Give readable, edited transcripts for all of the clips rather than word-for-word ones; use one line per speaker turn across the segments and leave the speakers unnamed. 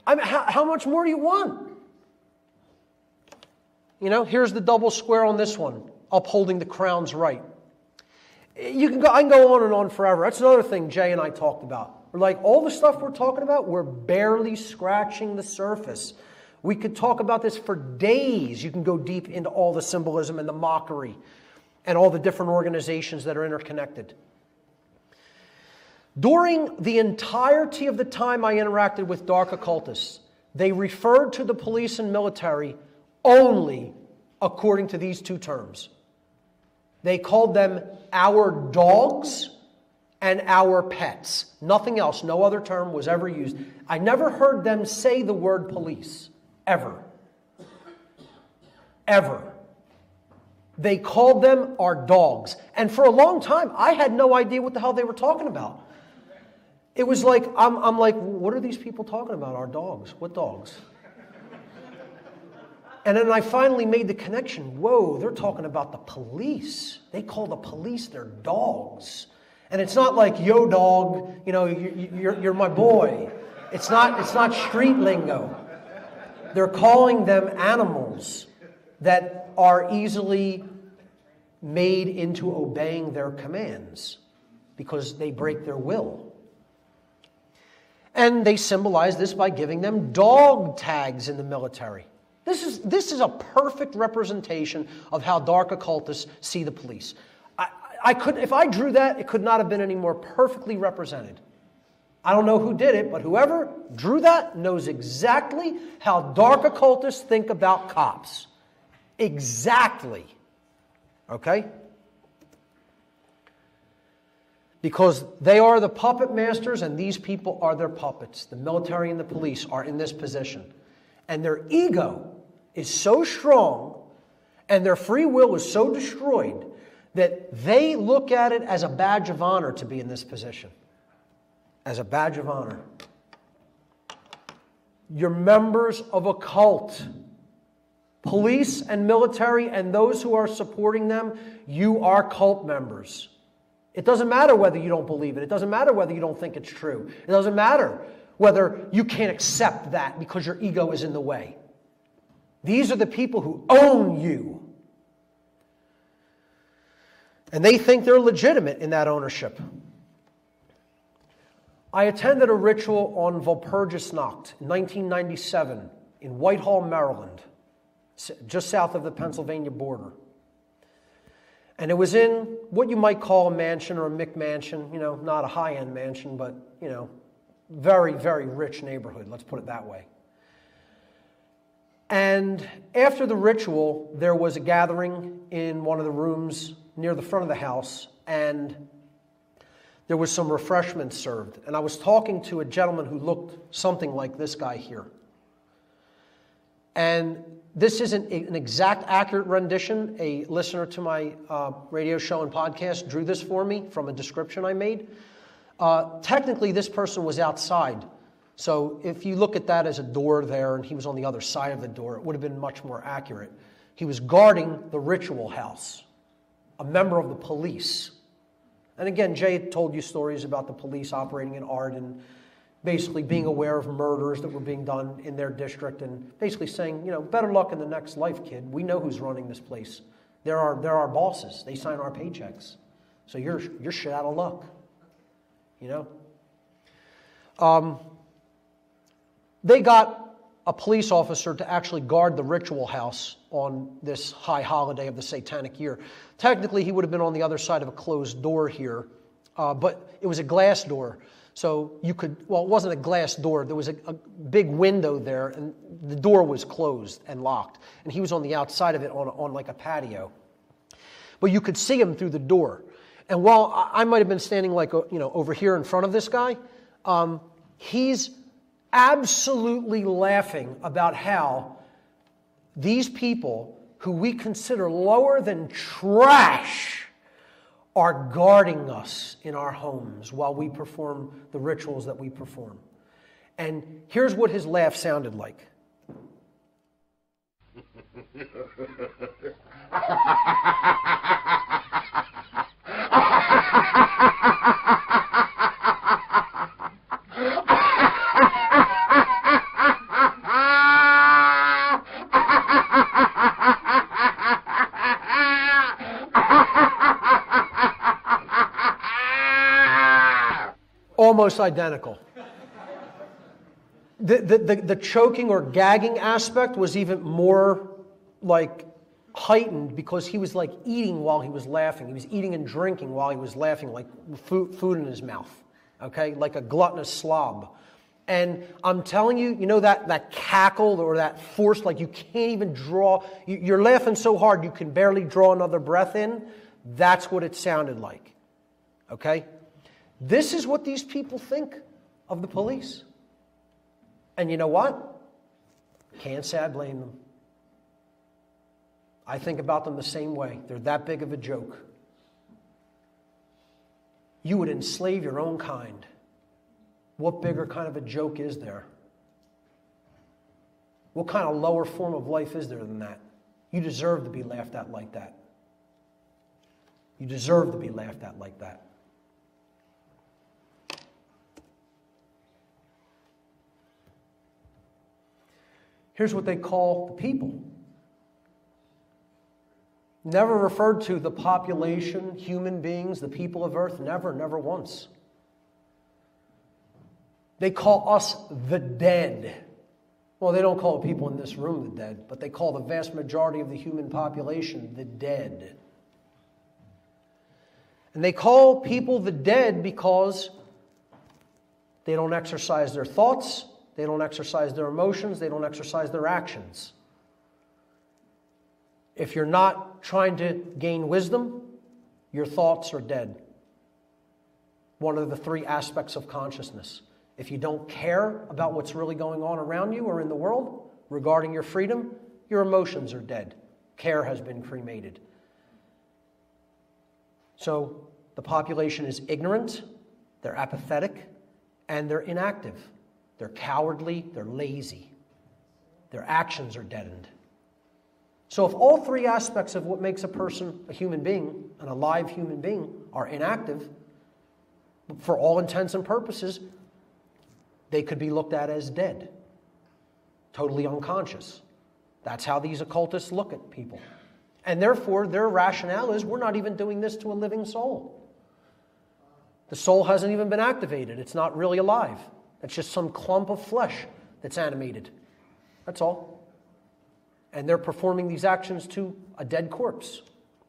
I mean, how much more do you want? You know, here's the double square on this one, upholding the crown's right. I can go on and on forever. That's another thing Jay and I talked about. We're like, all the stuff we're talking about, we're barely scratching the surface. We could talk about this for days. You can go deep into all the symbolism and the mockery and all the different organizations that are interconnected. During the entirety of the time I interacted with dark occultists, they referred to the police and military only according to these two terms. They called them our dogs and our pets. Nothing else, no other term was ever used. I never heard them say the word police, ever. Ever. They called them our dogs. And for a long time, I had no idea what the hell they were talking about. It was like, I'm like, what are these people talking about? Our dogs. What dogs? And then I finally made the connection. Whoa, they're talking about the police. They call the police their dogs. And it's not like, yo, dog, you know, you're my boy. It's not street lingo. They're calling them animals that are easily made into obeying their commands because they break their will. And they symbolize this by giving them dog tags in the military. This is a perfect representation of how dark occultists see the police. If I drew that, it could not have been any more perfectly represented. I don't know who did it, but whoever drew that knows exactly how dark occultists think about cops. Exactly. Okay? Because they are the puppet masters and these people are their puppets. The military and the police are in this position. And their ego is so strong and their free will is so destroyed that they look at it as a badge of honor to be in this position. As a badge of honor. You're members of a cult. Police and military and those who are supporting them, you are cult members. It doesn't matter whether you don't believe it. It doesn't matter whether you don't think it's true. It doesn't matter whether you can't accept that because your ego is in the way. These are the people who own you. And they think they're legitimate in that ownership. I attended a ritual on Walpurgisnacht in 1997 in Whitehall, Maryland, just south of the Pennsylvania border. And it was in what you might call a mansion or a McMansion, you know, not a high-end mansion, but, you know, very, very rich neighborhood, let's put it that way. And after the ritual, there was a gathering in one of the rooms near the front of the house, and there was some refreshments served. And I was talking to a gentleman who looked something like this guy here. And this isn't an exact accurate rendition. A listener to my radio show and podcast drew this for me from a description I made. Technically, this person was outside. So if you look at that as a door there and he was on the other side of the door, it would have been much more accurate. He was guarding the ritual house, a member of the police. And again, Jay told you stories about the police operating in art and basically being aware of murders that were being done in their district and basically saying, you know, better luck in the next life, kid. We know who's running this place. They're our bosses. They sign our paychecks. So you're shit out of luck. You know? They got a police officer to actually guard the ritual house on this high holiday of the Satanic year. Technically, he would have been on the other side of a closed door here, but it was a glass door. So you could, well, it wasn't a glass door. There was a big window there, and the door was closed and locked. And he was on the outside of it on like a patio. But you could see him through the door. And while I might have been standing like, you know, over here in front of this guy, he's absolutely laughing about how these people who we consider lower than trash are guarding us in our homes while we perform the rituals that we perform. And here's what his laugh sounded like. almost identical. The choking or gagging aspect was even more like heightened because he was like eating while he was laughing. He was eating and drinking while he was laughing, like food in his mouth, okay? Like a gluttonous slob. And I'm telling you, you know that cackle or that force, like you can't even draw, you're laughing so hard you can barely draw another breath in. That's what it sounded like, okay? This is what these people think of the police. And you know what? Can't say I blame them. I think about them the same way. They're that big of a joke. You would enslave your own kind. What bigger kind of a joke is there? What kind of lower form of life is there than that? You deserve to be laughed at like that. You deserve to be laughed at like that. Here's what they call the people. Never referred to the population, human beings, the people of earth. Never, never once. They call us the dead. Well, they don't call the people in this room the dead, but they call the vast majority of the human population the dead. And they call people the dead because they don't exercise their thoughts, they don't exercise their emotions, they don't exercise their actions. If you're not trying to gain wisdom, your thoughts are dead. One of the three aspects of consciousness. If you don't care about what's really going on around you or in the world regarding your freedom, your emotions are dead. Care has been cremated. So the population is ignorant, they're apathetic, and they're inactive. They're cowardly, they're lazy. Their actions are deadened. So if all three aspects of what makes a person a human being, an alive human being, are inactive, for all intents and purposes, they could be looked at as dead, totally unconscious. That's how these occultists look at people. And therefore, their rationale is, we're not even doing this to a living soul. The soul hasn't even been activated. It's not really alive. It's just some clump of flesh that's animated. That's all. And they're performing these actions to a dead corpse.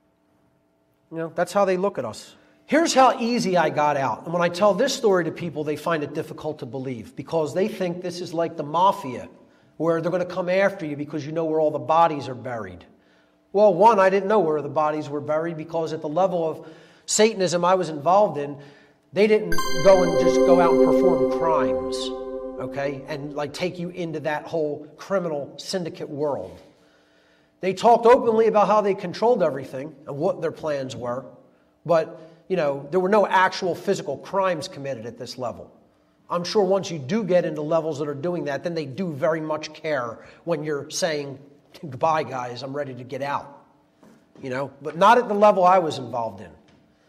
You know, that's how they look at us. Here's how easy I got out. And when I tell this story to people, they find it difficult to believe because they think this is like the mafia, where they're going to come after you because you know where all the bodies are buried. Well, one, I didn't know where the bodies were buried because at the level of Satanism I was involved in, they didn't go and just go out and perform crimes, okay, and like take you into that whole criminal syndicate world. They talked openly about how they controlled everything and what their plans were, but you know, there were no actual physical crimes committed at this level. I'm sure once you do get into levels that are doing that, then they do very much care when you're saying, goodbye, guys, I'm ready to get out. You know, but not at the level I was involved in.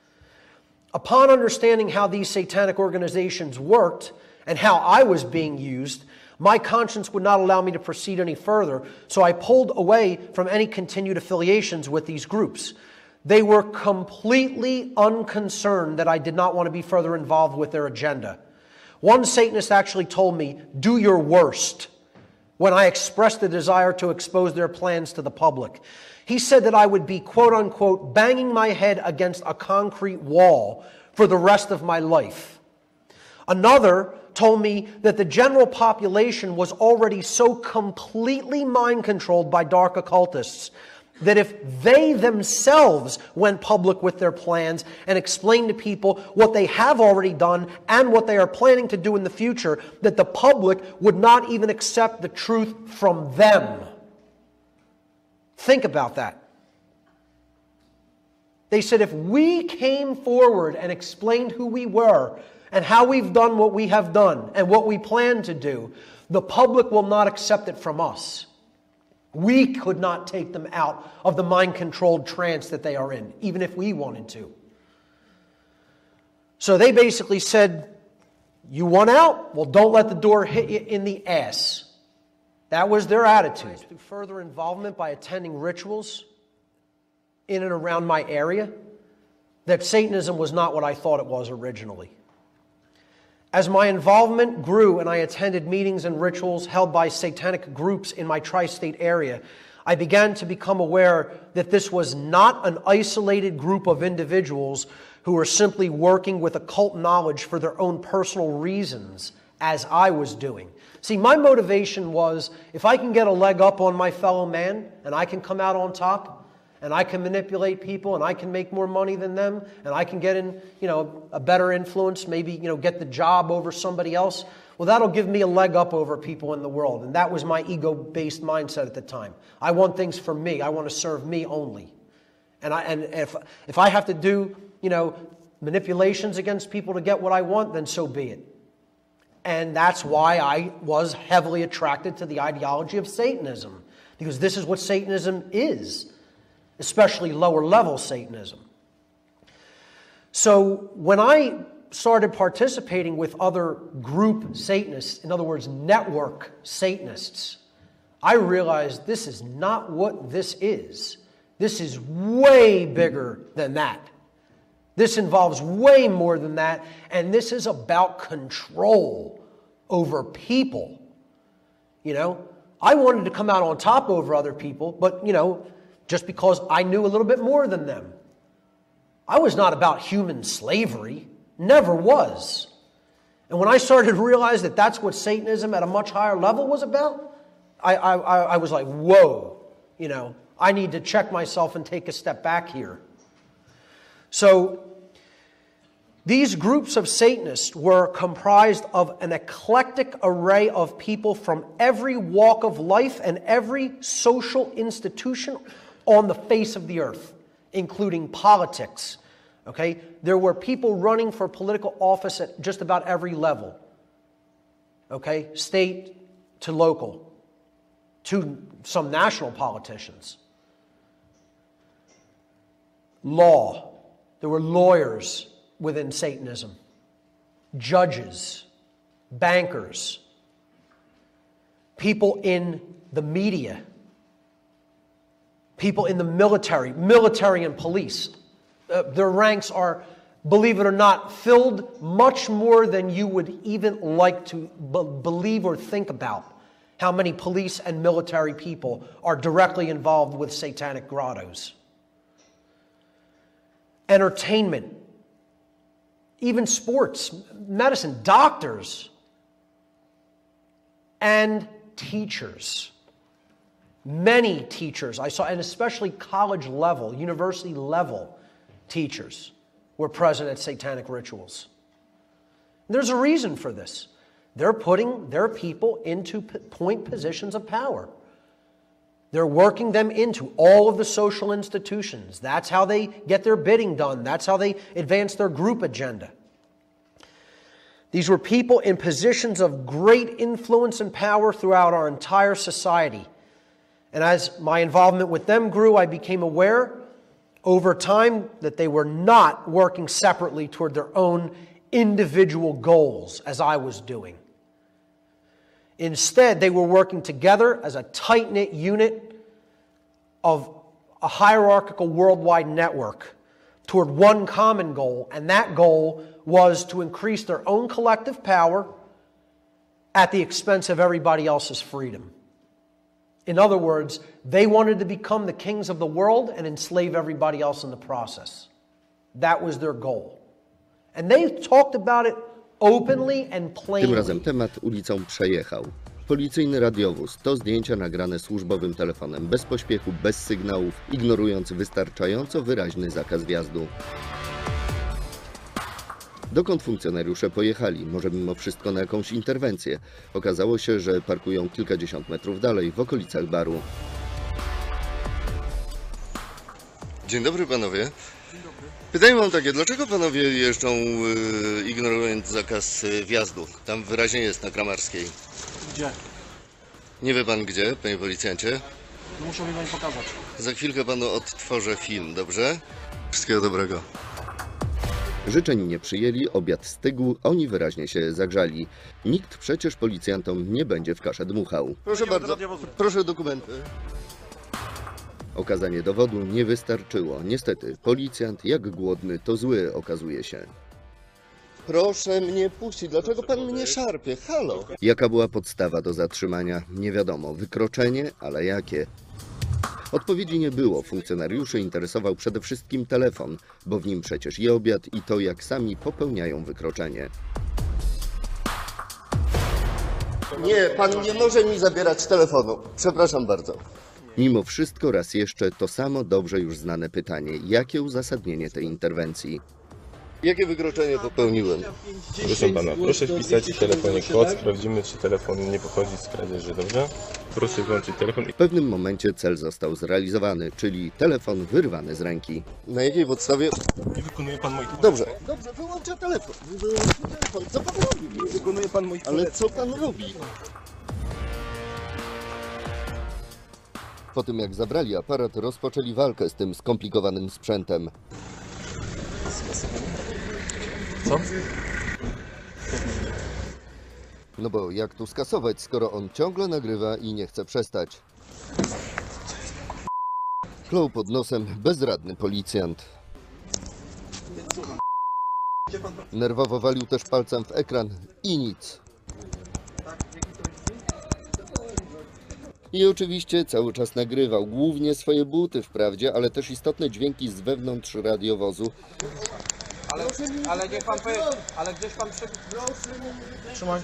Upon understanding how these satanic organizations worked and how I was being used, my conscience would not allow me to proceed any further, so I pulled away from any continued affiliations with these groups. They were completely unconcerned that I did not want to be further involved with their agenda. One Satanist actually told me, do your worst, when I expressed the desire to expose their plans to the public. He said that I would be, quote unquote, banging my head against a concrete wall for the rest of my life. Another told me that the general population was already so completely mind-controlled by dark occultists that if they themselves went public with their plans and explained to people what they have already done and what they are planning to do in the future, that the public would not even accept the truth from them. Think about that. They said if we came forward and explained who we were and how we've done what we have done and what we plan to do, the public will not accept it from us. We could not take them out of the mind-controlled trance that they are in, even if we wanted to. So they basically said, you want out? Well, don't let the door hit you in the ass. That was their attitude. Through further involvement by attending rituals in and around my area, that Satanism was not what I thought it was originally. As my involvement grew and I attended meetings and rituals held by satanic groups in my tri-state area, I began to become aware that this was not an isolated group of individuals who were simply working with occult knowledge for their own personal reasons, as I was doing. See, my motivation was, if I can get a leg up on my fellow man, and I can come out on top, and I can manipulate people, and I can make more money than them, and I can get in, a better influence, maybe, get the job over somebody else, well, that'll give me a leg up over people in the world. And that was my ego-based mindset at the time. I want things for me. I want to serve me only. And if I have to do, manipulations against people to get what I want, then so be it. And that's why I was heavily attracted to the ideology of Satanism, because this is what Satanism is, especially lower-level Satanism. So when I started participating with other group Satanists, in other words, network Satanists, I realized this is not what this is. This is way bigger than that. This involves way more than that, and this is about control over people. I wanted to come out on top over other people, but, just because I knew a little bit more than them. I was not about human slavery. Never was. And when I started to realize that that's what Satanism at a much higher level was about, I was like, whoa, I need to check myself and take a step back here. So these groups of Satanists were comprised of an eclectic array of people from every walk of life and every social institution on the face of the earth, including politics. Okay? There were people running for political office at just about every level. Okay? State to local, to some national politicians. Law. There were lawyers within Satanism. Judges. Bankers. People in the media. People in the military and police. Their ranks are, believe it or not, filled much more than you would even like to believe or think about. How many police and military people are directly involved with satanic grottos. Entertainment, even sports, medicine, doctors, and teachers. Many teachers I saw, and especially college level, university level teachers were present at satanic rituals. There's a reason for this. They're putting their people into point positions of power. They're working them into all of the social institutions. That's how they get their bidding done. That's how they advance their group agenda. These were people in positions of great influence and power throughout our entire society. And as my involvement with them grew, I became aware over time that they were not working separately toward their own individual goals, as I was doing. Instead, they were working together as a tight-knit unit of a hierarchical worldwide network toward one common goal, and that goal was to increase their own collective power at the expense of everybody else's freedom. In other words, they wanted to become the kings of the world and enslave everybody else in the process. That was their goal. And they talked about it openly and plainly.
Tym razem temat ulicą przejechał. Policyjny radiowóz to zdjęcia nagrane służbowym telefonem, bez pośpiechu, bez sygnałów, ignorując wystarczająco wyraźny zakaz wjazdu. Dokąd funkcjonariusze pojechali? Może mimo wszystko na jakąś interwencję? Okazało się, że parkują kilkadziesiąt metrów dalej, w okolicach baru. Dzień dobry panowie.
Dzień dobry.
Pytanie mam takie, dlaczego panowie jeżdżą ignorując zakaz wjazdu? Tam wyraźnie jest na Kramarskiej.
Gdzie?
Nie wie pan gdzie, panie policjancie?
Muszą mi pani pokazać.
Za chwilkę panu odtworzę film, dobrze? Wszystkiego dobrego. Życzeń nie przyjęli, obiad stygł, oni wyraźnie się zagrzali. Nikt przecież policjantom nie będzie w kaszę dmuchał. Proszę bardzo, proszę dokumenty. Okazanie dowodu nie wystarczyło. Niestety, policjant jak głodny, to zły okazuje się. Proszę mnie puścić, dlaczego pan mnie szarpie? Halo! Jaka była podstawa do zatrzymania? Nie wiadomo. Wykroczenie, ale jakie? Odpowiedzi nie było. Funkcjonariuszy interesował przede wszystkim telefon, bo w nim przecież i obiad, i to, jak sami popełniają wykroczenie. Nie, pan nie może mi zabierać telefonu. Przepraszam bardzo. Mimo wszystko raz jeszcze to samo dobrze już znane pytanie. Jakie uzasadnienie tej interwencji? Jakie wykroczenie popełniłem?
Proszę pana, proszę wpisać w telefonie kod, sprawdzimy, czy telefon nie pochodzi z kradzieży, dobrze? Proszę włączyć telefon.
W pewnym momencie cel został zrealizowany, czyli telefon wyrwany z ręki. Na jakiej podstawie?
Nie wykonuje pan moich poleceń.
Dobrze, wyłączę telefon. Wyłączę telefon. Co pan robi?
Nie wykonuje pan moich poleceń.
Ale co pan robi? Po tym jak zabrali aparat, rozpoczęli walkę z tym skomplikowanym sprzętem.
Co?
No bo jak tu skasować, skoro on ciągle nagrywa i nie chce przestać? Klął pod nosem bezradny policjant. Nerwowo walił też palcem w ekran i nic. I oczywiście cały czas nagrywał, głównie swoje buty wprawdzie, ale też istotne dźwięki z wewnątrz radiowozu.
Ale niech pan powie, ale gdzieś pan Trzymaj.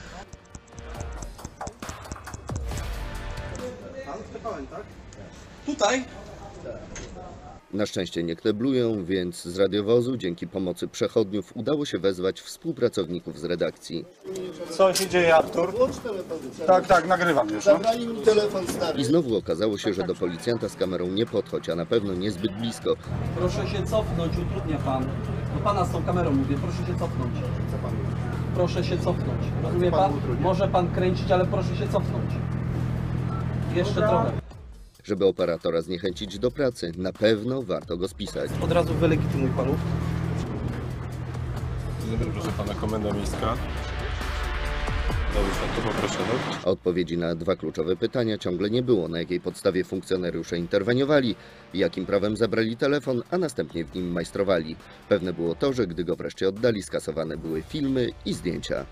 Pan tak? Tutaj?
Na szczęście nie kneblują, więc z radiowozu dzięki pomocy przechodniów udało się wezwać współpracowników z redakcji.
Co się dzieje, Artur? Tak, nagrywam już. No.
Zabrali mi telefon stary. I znowu okazało się, że do policjanta z kamerą nie podchodź, a na pewno niezbyt blisko.
Proszę się cofnąć, utrudnia pan. Do pana z tą kamerą mówię, proszę się cofnąć. Proszę się cofnąć. Rozumie pan? Może pan kręcić, ale proszę się cofnąć. Jeszcze trochę.
Żeby operatora zniechęcić do pracy, na pewno warto go spisać.
Od razu wylegitymuj panów.
Dzień dobry, proszę pana, komenda miejska. Dobrze, to poproszę, no.
A odpowiedzi na dwa kluczowe pytania ciągle nie było. Na jakiej podstawie funkcjonariusze interweniowali, jakim prawem zabrali telefon, a następnie w nim majstrowali. Pewne było to, że gdy go wreszcie oddali, skasowane były filmy i zdjęcia.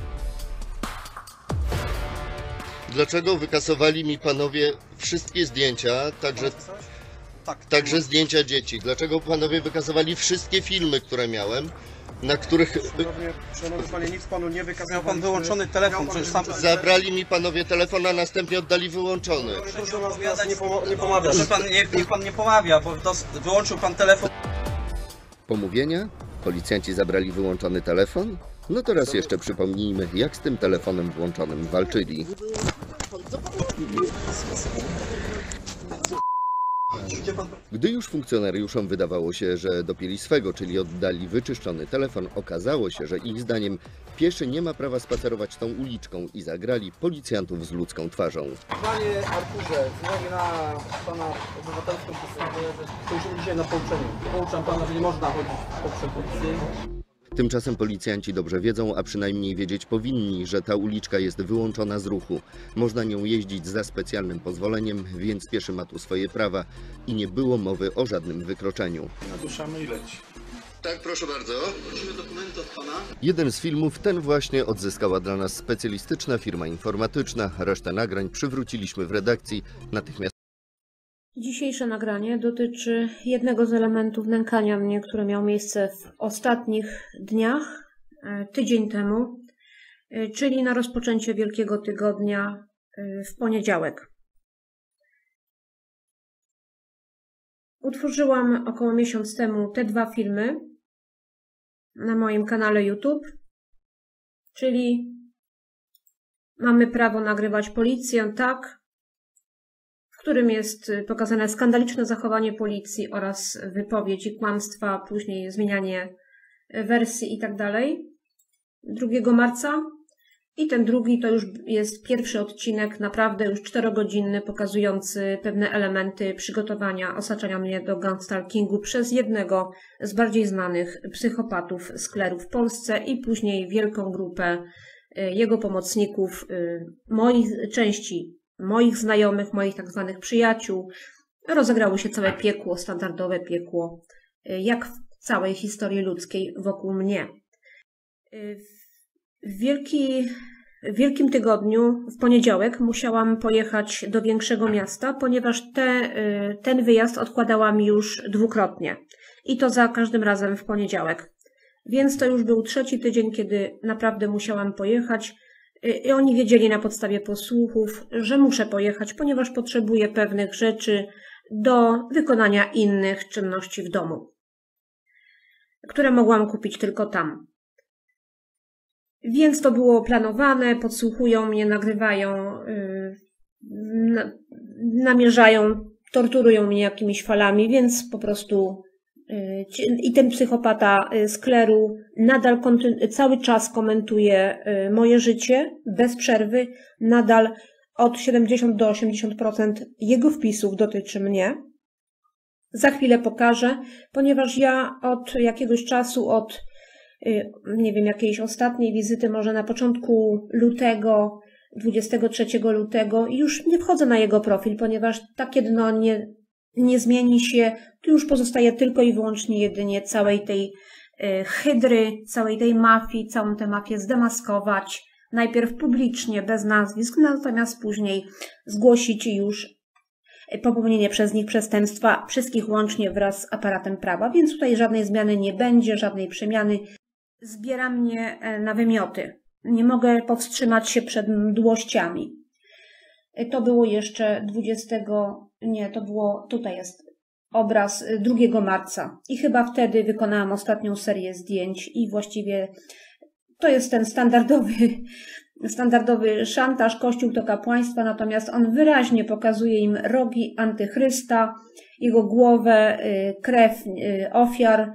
Dlaczego wykasowali mi panowie wszystkie zdjęcia, także zdjęcia dzieci? Dlaczego panowie wykasowali wszystkie filmy, które miałem, na których...
Szanowny panie, nic panu nie wykazał. Miał pan wyłączony telefon, przecież sam...
Zabrali mi panowie telefon, a następnie oddali wyłączony.
Proszę nas nie pomawia. Proszę pan, niech pan nie pomawia, bo wyłączył pan telefon.
Pomówienia? Policjanci zabrali wyłączony telefon? No to raz jeszcze przypomnijmy, jak z tym telefonem włączonym walczyli. Gdy już funkcjonariuszom wydawało się, że dopięli swego, czyli oddali wyczyszczony telefon, okazało się, że ich zdaniem pieszy nie ma prawa spacerować tą uliczką i zagrali policjantów z ludzką twarzą.
Panie Arturze, z uwagi na pana obywatelską postawę, skończymy dzisiaj na pouczeniu. Pouczam pana, że nie można chodzić po przechodcy.
Tymczasem policjanci dobrze wiedzą, a przynajmniej wiedzieć powinni, że ta uliczka jest wyłączona z ruchu. Można nią jeździć za specjalnym pozwoleniem, więc pieszy ma tu swoje prawa i nie było mowy o żadnym wykroczeniu.
Naduszamy i leci.
Tak, proszę bardzo.
Prosimy dokumenty od pana.
Jeden z filmów, ten właśnie, odzyskała dla nas specjalistyczna firma informatyczna. Resztę nagrań przywróciliśmy w redakcji natychmiast.
Dzisiejsze nagranie dotyczy jednego z elementów nękania mnie, które miało miejsce w ostatnich dniach, tydzień temu, czyli na rozpoczęcie Wielkiego Tygodnia w poniedziałek. Utworzyłam około miesiąc temu te dwa filmy na moim kanale YouTube, czyli mamy prawo nagrywać policję, tak, w którym jest pokazane skandaliczne zachowanie policji oraz wypowiedź i kłamstwa, później zmienianie wersji i tak dalej. 2 marca i ten drugi to już jest pierwszy odcinek, naprawdę już 4-godzinny, pokazujący pewne elementy przygotowania, osaczania mnie do gangstalkingu przez jednego z bardziej znanych psychopatów skleru w Polsce i później wielką grupę jego pomocników, części moich znajomych, moich tak zwanych przyjaciół. Rozegrało się całe piekło, standardowe piekło, jak w całej historii ludzkiej wokół mnie. W Wielkim Tygodniu, w poniedziałek, musiałam pojechać do większego miasta, ponieważ ten wyjazd odkładałam już dwukrotnie. I to za każdym razem w poniedziałek. Więc to już był 3. tydzień, kiedy naprawdę musiałam pojechać. I oni wiedzieli na podstawie posłuchów, że muszę pojechać, ponieważ potrzebuję pewnych rzeczy do wykonania innych czynności w domu, które mogłam kupić tylko tam. Więc to było planowane, podsłuchują mnie, nagrywają, namierzają, torturują mnie jakimiś falami, więc po prostu i ten psychopata z kleru nadal cały czas komentuje moje życie bez przerwy, nadal od 70 do 80% jego wpisów dotyczy mnie. Za chwilę pokażę, ponieważ ja od jakiegoś czasu, nie wiem, jakiejś ostatniej wizyty, może na początku lutego, 23 lutego, już nie wchodzę na jego profil, ponieważ takie dno nie zmieni się, tu już pozostaje tylko i wyłącznie jedynie całej tej hydry, całej tej mafii, całą tę mafię zdemaskować, najpierw publicznie, bez nazwisk, natomiast później zgłosić już popełnienie przez nich przestępstwa, wszystkich łącznie wraz z aparatem prawa, więc tutaj żadnej zmiany nie będzie, żadnej przemiany. Zbiera mnie na wymioty. Nie mogę powstrzymać się przed mdłościami. To było jeszcze tutaj jest obraz 2 marca i chyba wtedy wykonałam ostatnią serię zdjęć i właściwie to jest ten standardowy szantaż, Kościół to kapłaństwo, natomiast on wyraźnie pokazuje im rogi antychrysta, jego głowę, krew ofiar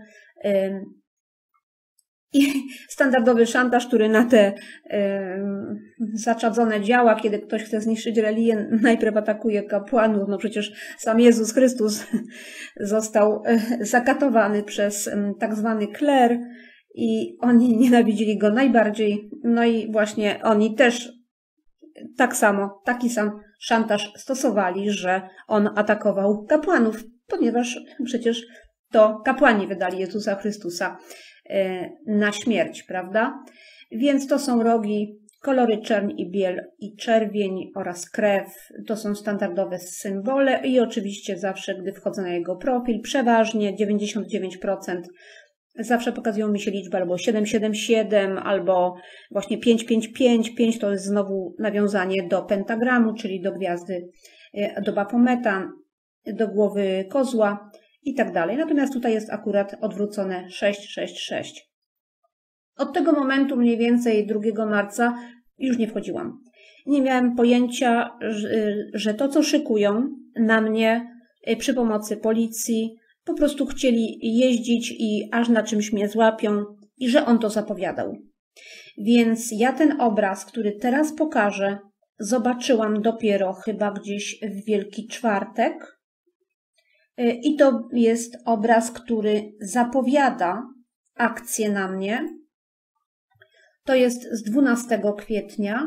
i standardowy szantaż, który na te zaczadzone działa, kiedy ktoś chce zniszczyć religię, najpierw atakuje kapłanów. No przecież sam Jezus Chrystus został zakatowany przez tak zwany kler i oni nienawidzili go najbardziej. No i właśnie oni też taki sam szantaż stosowali, że on atakował kapłanów, ponieważ przecież to kapłani wydali Jezusa Chrystusa na śmierć, prawda? Więc to są rogi, kolory czerń i biel i czerwień oraz krew. To są standardowe symbole i oczywiście zawsze, gdy wchodzę na jego profil, przeważnie 99% zawsze pokazują mi się liczby albo 777, albo właśnie 555. 5 to jest znowu nawiązanie do pentagramu, czyli do gwiazdy, do Bafometa, do głowy kozła i tak dalej. Natomiast tutaj jest akurat odwrócone 666. Od tego momentu mniej więcej 2 marca już nie wchodziłam. Nie miałem pojęcia, że to, co szykują na mnie przy pomocy policji, po prostu chcieli jeździć i aż na czymś mnie złapią i że on to zapowiadał. Więc ja ten obraz, który teraz pokażę, zobaczyłam dopiero chyba gdzieś w Wielki Czwartek. I to jest obraz, który zapowiada akcję na mnie. To jest z 12 kwietnia,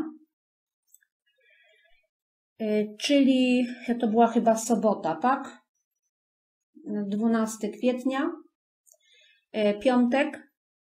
czyli to była chyba sobota, tak? 12 kwietnia, piątek,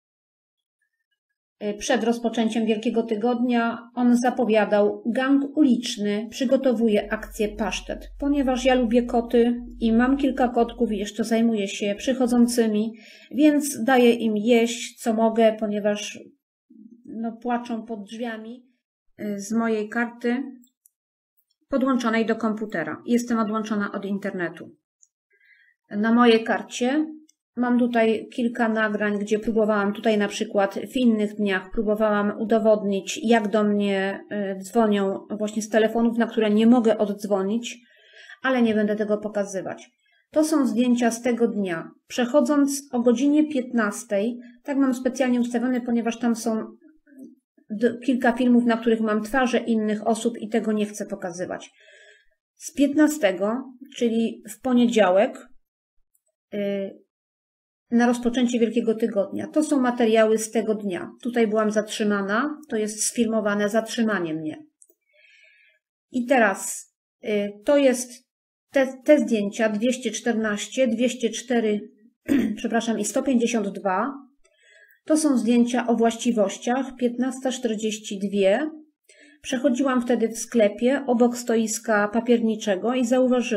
przed rozpoczęciem Wielkiego Tygodnia, on zapowiadał: gang uliczny przygotowuje akcję pasztet. Ponieważ ja lubię koty i mam kilka kotków i jeszcze zajmuję się przychodzącymi, więc daję im jeść co mogę, ponieważ płaczą pod drzwiami. Z mojej karty podłączonej do komputera. Jestem odłączona od internetu. Na mojej karcie mam tutaj kilka nagrań, gdzie próbowałam, tutaj na przykład w innych dniach próbowałam udowodnić, jak do mnie dzwonią właśnie z telefonów, na które nie mogę oddzwonić, ale nie będę tego pokazywać. To są zdjęcia z tego dnia. Przechodząc o godzinie 15, tak mam specjalnie ustawione, ponieważ tam są kilka filmów, na których mam twarze innych osób i tego nie chcę pokazywać. Z 15, czyli w poniedziałek, na rozpoczęcie Wielkiego Tygodnia. To są materiały z tego dnia. Tutaj byłam zatrzymana, to jest sfilmowane zatrzymanie mnie. I teraz to jest te zdjęcia 214, 204, przepraszam, i 152. To są zdjęcia o właściwościach, 15:42. Przechodziłam wtedy w sklepie obok stoiska papierniczego i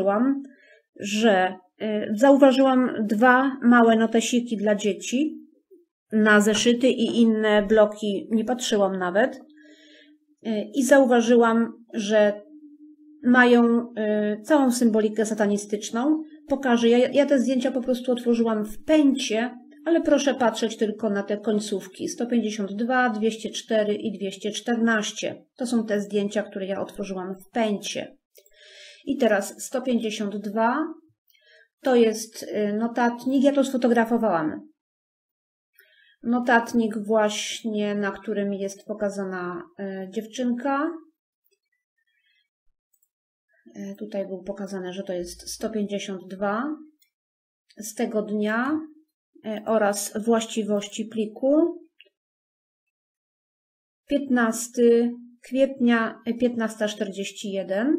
zauważyłam 2 małe notesiki dla dzieci na zeszyty i inne bloki, nie patrzyłam nawet. I zauważyłam, że mają całą symbolikę satanistyczną. Pokażę, ja te zdjęcia po prostu otworzyłam w pęcie, ale proszę patrzeć tylko na te końcówki. 152, 204 i 214. To są te zdjęcia, które ja otworzyłam w pęcie. I teraz 152 to jest notatnik, ja to sfotografowałam. Notatnik właśnie, na którym jest pokazana dziewczynka. Tutaj było pokazane, że to jest 152 z tego dnia oraz właściwości pliku. 15 kwietnia 15:41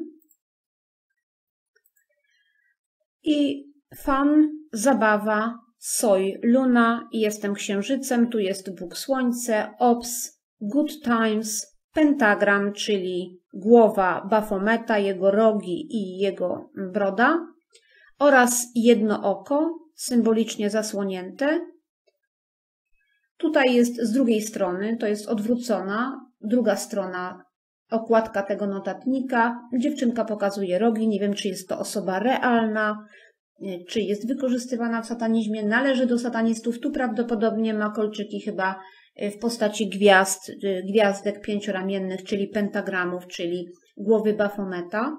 i fan, zabawa, Soy Luna i jestem księżycem, tu jest Bóg Słońce, Ops, Good Times, pentagram, czyli głowa Bafometa, jego rogi i jego broda oraz jedno oko, symbolicznie zasłonięte. Tutaj jest z drugiej strony, to jest odwrócona, druga strona, okładka tego notatnika. Dziewczynka pokazuje rogi, nie wiem, czy jest to osoba realna, czy jest wykorzystywana w satanizmie, należy do satanistów. Tu prawdopodobnie ma kolczyki chyba w postaci gwiazdek 5-ramiennych, czyli pentagramów, czyli głowy Bafometa.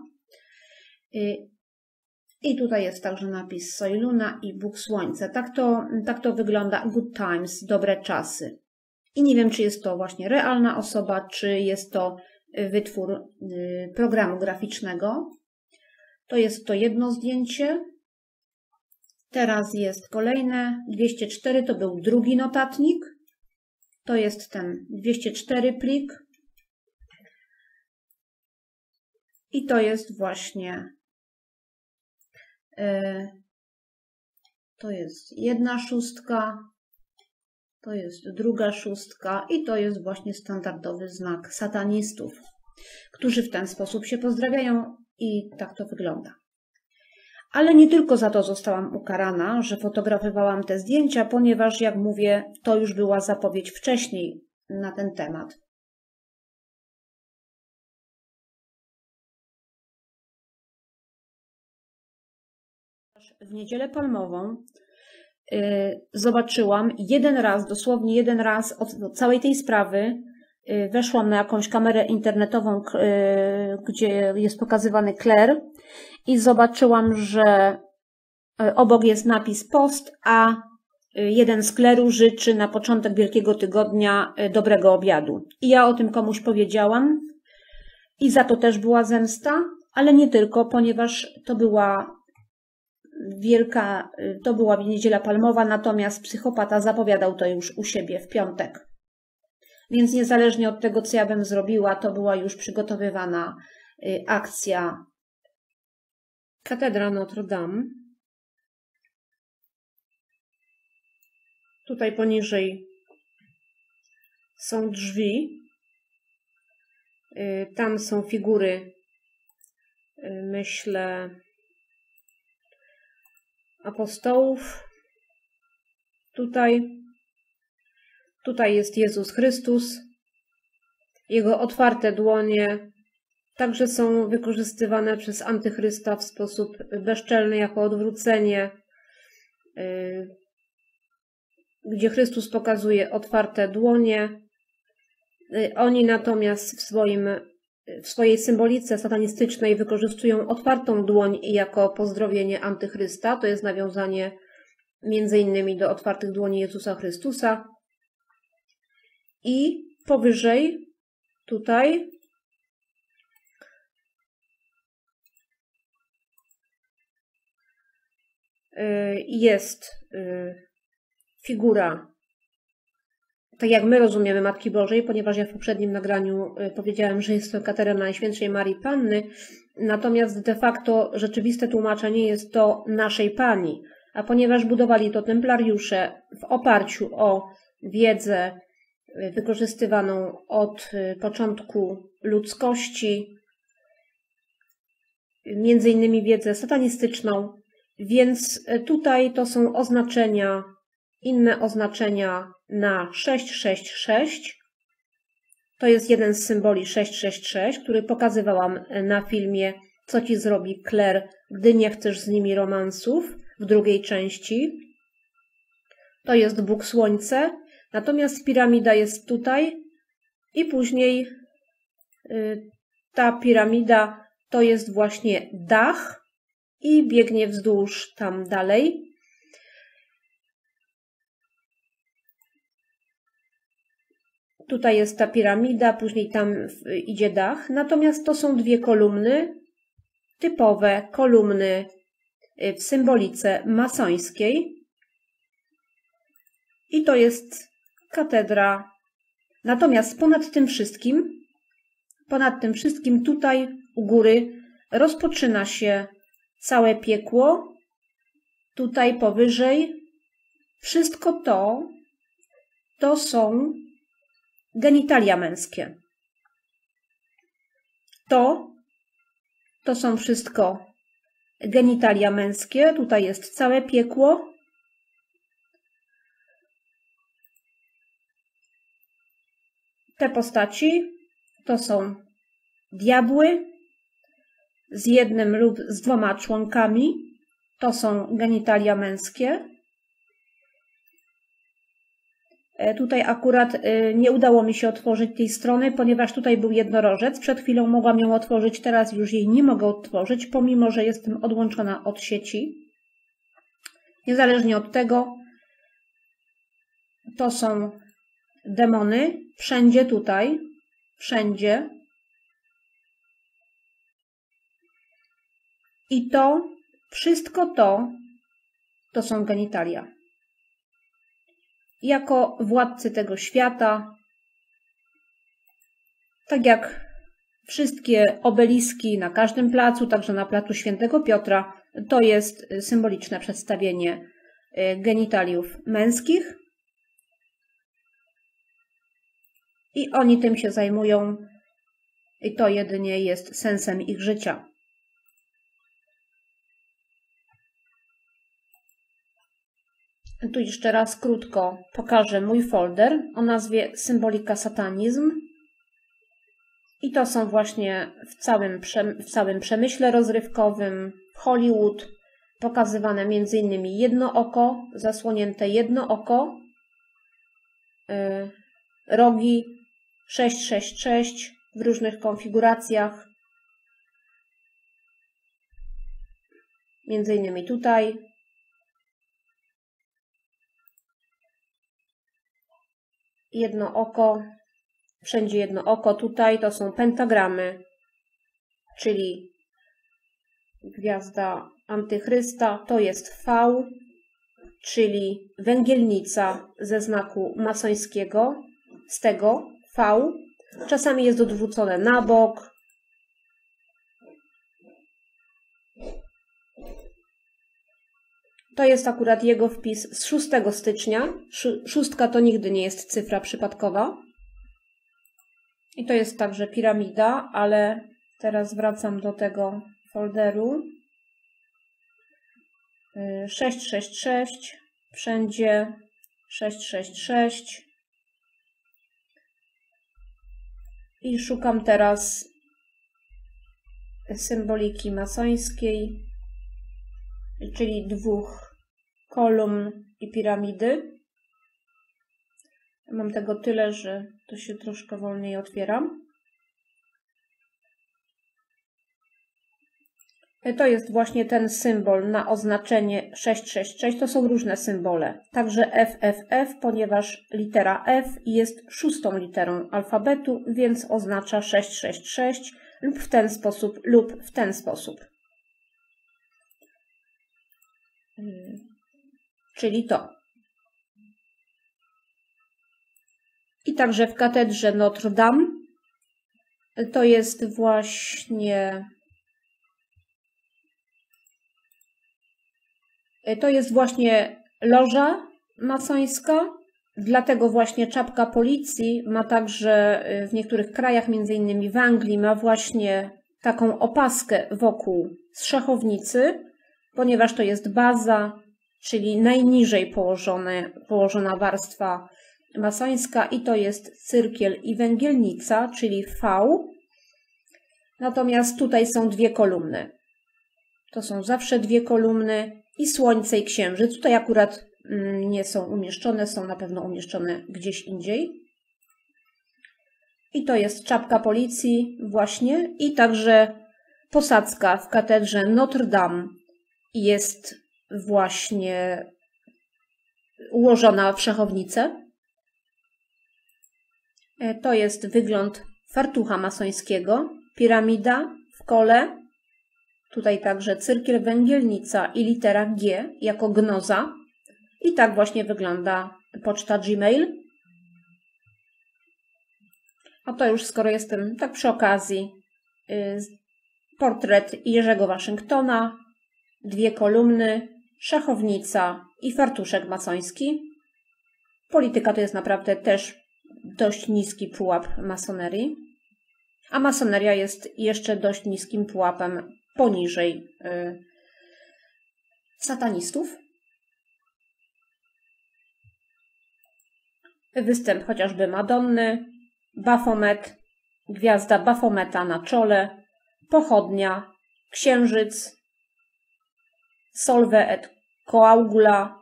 I tutaj jest także napis Soy Luna i Bóg Słońce. Tak to wygląda Good Times, dobre czasy. I nie wiem, czy jest to właśnie realna osoba, czy jest to wytwór programu graficznego. To jest to jedno zdjęcie. Teraz jest kolejne, 204, to był drugi notatnik. To jest ten 204 plik. I to jest właśnie, to jest 1/6, to jest 2/6 i to jest właśnie standardowy znak satanistów, którzy w ten sposób się pozdrawiają i tak to wygląda. Ale nie tylko za to zostałam ukarana, że fotografowałam te zdjęcia, ponieważ, jak mówię, to już była zapowiedź wcześniej na ten temat. W Niedzielę Palmową zobaczyłam jeden raz, dosłownie jeden raz od całej tej sprawy, weszłam na jakąś kamerę internetową, gdzie jest pokazywany kler i zobaczyłam, że obok jest napis post, a jeden z kleru życzy na początek Wielkiego Tygodnia dobrego obiadu. I ja o tym komuś powiedziałam i za to też była zemsta, ale nie tylko, ponieważ to była Niedziela Palmowa, natomiast psychopata zapowiadał to już u siebie w piątek. Więc niezależnie od tego, co ja bym zrobiła, to była już przygotowywana akcja. Katedra Notre Dame. Tutaj poniżej są drzwi. Tam są figury, myślę, apostołów. Tutaj jest Jezus Chrystus. Jego otwarte dłonie także są wykorzystywane przez Antychrysta w sposób bezczelny jako odwrócenie, gdzie Chrystus pokazuje otwarte dłonie. Oni natomiast w swojej symbolice satanistycznej wykorzystują otwartą dłoń jako pozdrowienie Antychrysta. To jest nawiązanie między innymi do otwartych dłoni Jezusa Chrystusa. I powyżej, tutaj, jest figura, tak jak my rozumiemy, Matki Bożej, ponieważ ja w poprzednim nagraniu powiedziałem, że jest to katedra Najświętszej Marii Panny, natomiast de facto rzeczywiste tłumaczenie jest to naszej Pani, a ponieważ budowali to templariusze w oparciu o wiedzę wykorzystywaną od początku ludzkości, między innymi wiedzę satanistyczną, więc tutaj to są oznaczenia, inne oznaczenia na 666. To jest jeden z symboli 666, który pokazywałam na filmie Co ci zrobi Claire, gdy nie chcesz z nimi romansów w drugiej części. To jest Bóg Słońce, natomiast piramida jest tutaj i później ta piramida to jest właśnie dach i biegnie wzdłuż tam dalej. Tutaj jest ta piramida, później tam idzie dach. Natomiast to są dwie kolumny, typowe kolumny w symbolice masońskiej. I to jest katedra. Natomiast ponad tym wszystkim tutaj u góry rozpoczyna się całe piekło. Tutaj powyżej wszystko to są genitalia męskie. To są wszystko genitalia męskie. Tutaj jest całe piekło. Te postaci to są diabły z jednym lub z dwoma członkami. To są genitalia męskie. Tutaj akurat nie udało mi się otworzyć tej strony, ponieważ tutaj był jednorożec. Przed chwilą mogłam ją otworzyć, teraz już jej nie mogę otworzyć, pomimo że jestem odłączona od sieci. Niezależnie od tego, to są demony. Wszędzie tutaj, wszędzie. I wszystko to są genitalia. Jako władcy tego świata, tak jak wszystkie obeliski na każdym placu, także na placu Świętego Piotra, to jest symboliczne przedstawienie genitaliów męskich. I oni tym się zajmują i to jedynie jest sensem ich życia. Tu jeszcze raz krótko pokażę mój folder o nazwie Symbolika Satanizm. I to są właśnie w całym przemyśle rozrywkowym, Hollywood, pokazywane m.in. jedno oko, zasłonięte jedno oko, rogi 666 w różnych konfiguracjach, między innymi tutaj. Jedno oko, wszędzie jedno oko. Tutaj to są pentagramy, czyli gwiazda Antychrysta. To jest V, czyli węgielnica ze znaku masońskiego, z tego V. Czasami jest odwrócone na bok. To jest akurat jego wpis z 6 stycznia. Szóstka to nigdy nie jest cyfra przypadkowa. I to jest także piramida, ale teraz wracam do tego folderu. 666, wszędzie 666. I szukam teraz symboliki masońskiej, czyli dwóch kolumn i piramidy. Mam tego tyle, że to się troszkę wolniej otwieram. To jest właśnie ten symbol na oznaczenie 666. To są różne symbole. Także FFF, ponieważ litera F jest 6. literą alfabetu, więc oznacza 666 lub w ten sposób, lub w ten sposób. Czyli to. I także w katedrze Notre Dame to jest właśnie loża masońska Dlatego właśnie czapka policji ma także w niektórych krajach, między innymi w Anglii, ma właśnie taką opaskę wokół szachownicy, ponieważ to jest baza, czyli najniżej położona warstwa masońska i to jest cyrkiel i węgielnica, czyli V. Natomiast tutaj są dwie kolumny. To są zawsze dwie kolumny i Słońce i Księżyc. Tutaj akurat nie są umieszczone, są na pewno umieszczone gdzieś indziej. I to jest czapka policji właśnie i także posadzka w katedrze Notre Dame jest właśnie ułożona w szachownicę. To jest wygląd fartucha masońskiego, piramida w kole, tutaj także cyrkiel, węgielnica i litera G jako gnoza. I tak właśnie wygląda poczta Gmail. A to już skoro jestem tak przy okazji, portret Jerzego Waszyngtona, dwie kolumny, szachownica i fartuszek masoński. Polityka to jest naprawdę też dość niski pułap masonerii, a masoneria jest jeszcze dość niskim pułapem poniżej satanistów. Występ chociażby Madonny, Bafomet, gwiazda Bafometa na czole, pochodnia, księżyc, Solve et Coagula,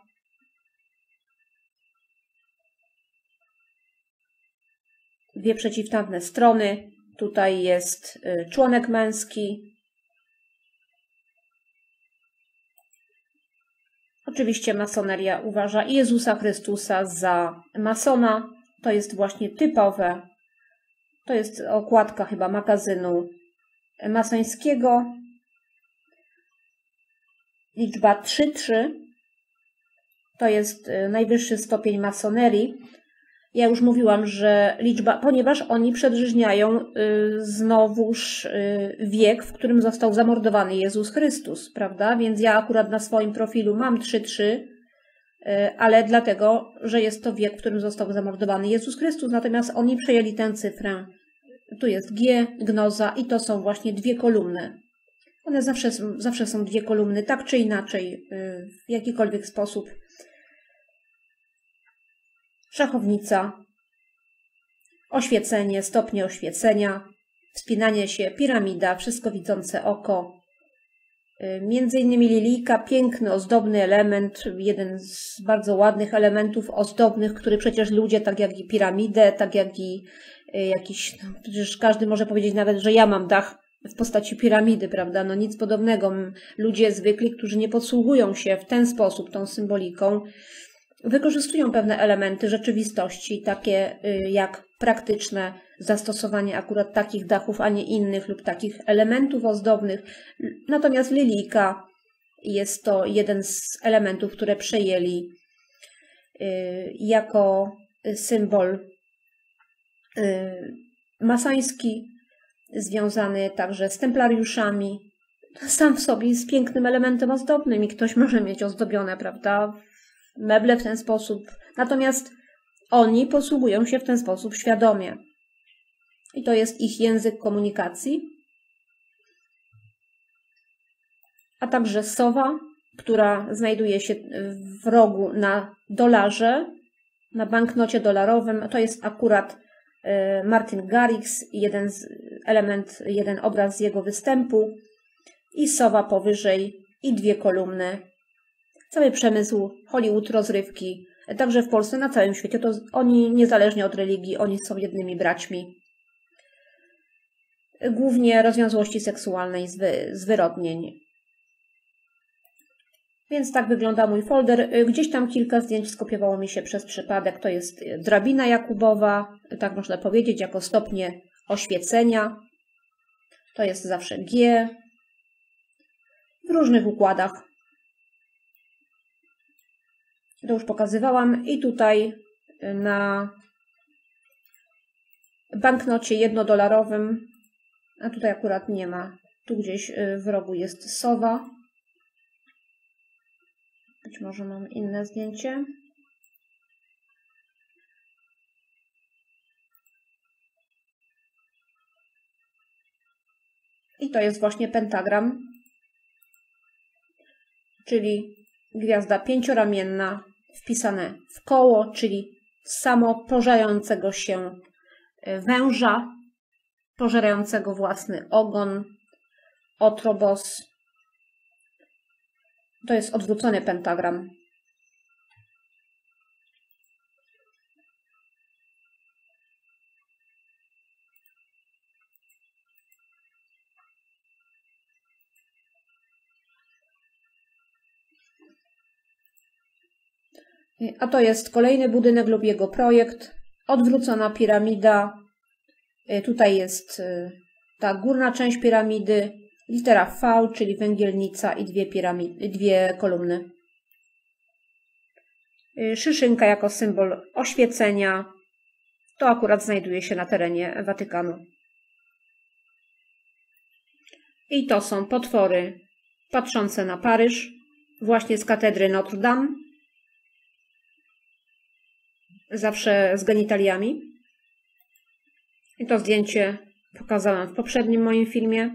dwie przeciwstawne strony, tutaj jest członek męski. Oczywiście masoneria uważa Jezusa Chrystusa za masona. To jest właśnie typowe. To jest okładka chyba magazynu masońskiego. Liczba 3-3 to jest najwyższy stopień masonerii. Ja już mówiłam, że liczba, ponieważ oni przedrzeźniają znowuż wiek, w którym został zamordowany Jezus Chrystus, prawda? Więc ja akurat na swoim profilu mam 3-3, ale dlatego, że jest to wiek, w którym został zamordowany Jezus Chrystus, natomiast oni przejęli tę cyfrę. Tu jest G, gnoza i to są właśnie dwie kolumny. One zawsze są dwie kolumny, tak czy inaczej, w jakikolwiek sposób. Szachownica, oświecenie, stopnie oświecenia, wspinanie się, piramida, wszystko widzące oko. Między innymi lilijka, piękny, ozdobny element, jeden z bardzo ładnych elementów ozdobnych, który przecież ludzie, tak jak i piramidę, tak jak i jakiś, no przecież każdy może powiedzieć nawet, że ja mam dach w postaci piramidy, prawda? No nic podobnego. Ludzie zwykli, którzy nie posługują się w ten sposób tą symboliką, wykorzystują pewne elementy rzeczywistości, takie jak praktyczne zastosowanie akurat takich dachów, a nie innych lub takich elementów ozdobnych. Natomiast lilijka jest to jeden z elementów, które przejęli jako symbol masoński, związany także z templariuszami. Sam w sobie jest pięknym elementem ozdobnym i ktoś może mieć ozdobione, prawda, meble w ten sposób. Natomiast oni posługują się w ten sposób świadomie. I to jest ich język komunikacji. A także sowa, która znajduje się w rogu na dolarze, na banknocie dolarowym. To jest akurat Martin Garrix, jeden obraz z jego występu. I sowa powyżej i dwie kolumny. Cały przemysł, Hollywood, rozrywki, także w Polsce, na całym świecie, to oni niezależnie od religii, oni są jednymi braćmi. Głównie rozwiązłości seksualnej, zwyrodnień. Więc tak wygląda mój folder. Gdzieś tam kilka zdjęć skopiowało mi się przez przypadek. To jest drabina Jakubowa, tak można powiedzieć, jako stopnie oświecenia. To jest zawsze G. W różnych układach. To już pokazywałam. I tutaj na banknocie jednodolarowym, a tutaj akurat nie ma, tu gdzieś w rogu jest sowa. Być może mam inne zdjęcie. I to jest właśnie pentagram, czyli gwiazda pięcioramienna wpisane w koło, czyli samopożerającego się węża, pożerającego własny ogon, Otrobos. To jest odwrócony pentagram. A to jest kolejny budynek lub jego projekt. Odwrócona piramida. Tutaj jest ta górna część piramidy. Litera V, czyli węgielnica i dwie kolumny. Szyszynka jako symbol oświecenia. To akurat znajduje się na terenie Watykanu. I to są potwory patrzące na Paryż. Właśnie z katedry Notre Dame. Zawsze z genitaliami. I to zdjęcie pokazałam w poprzednim moim filmie.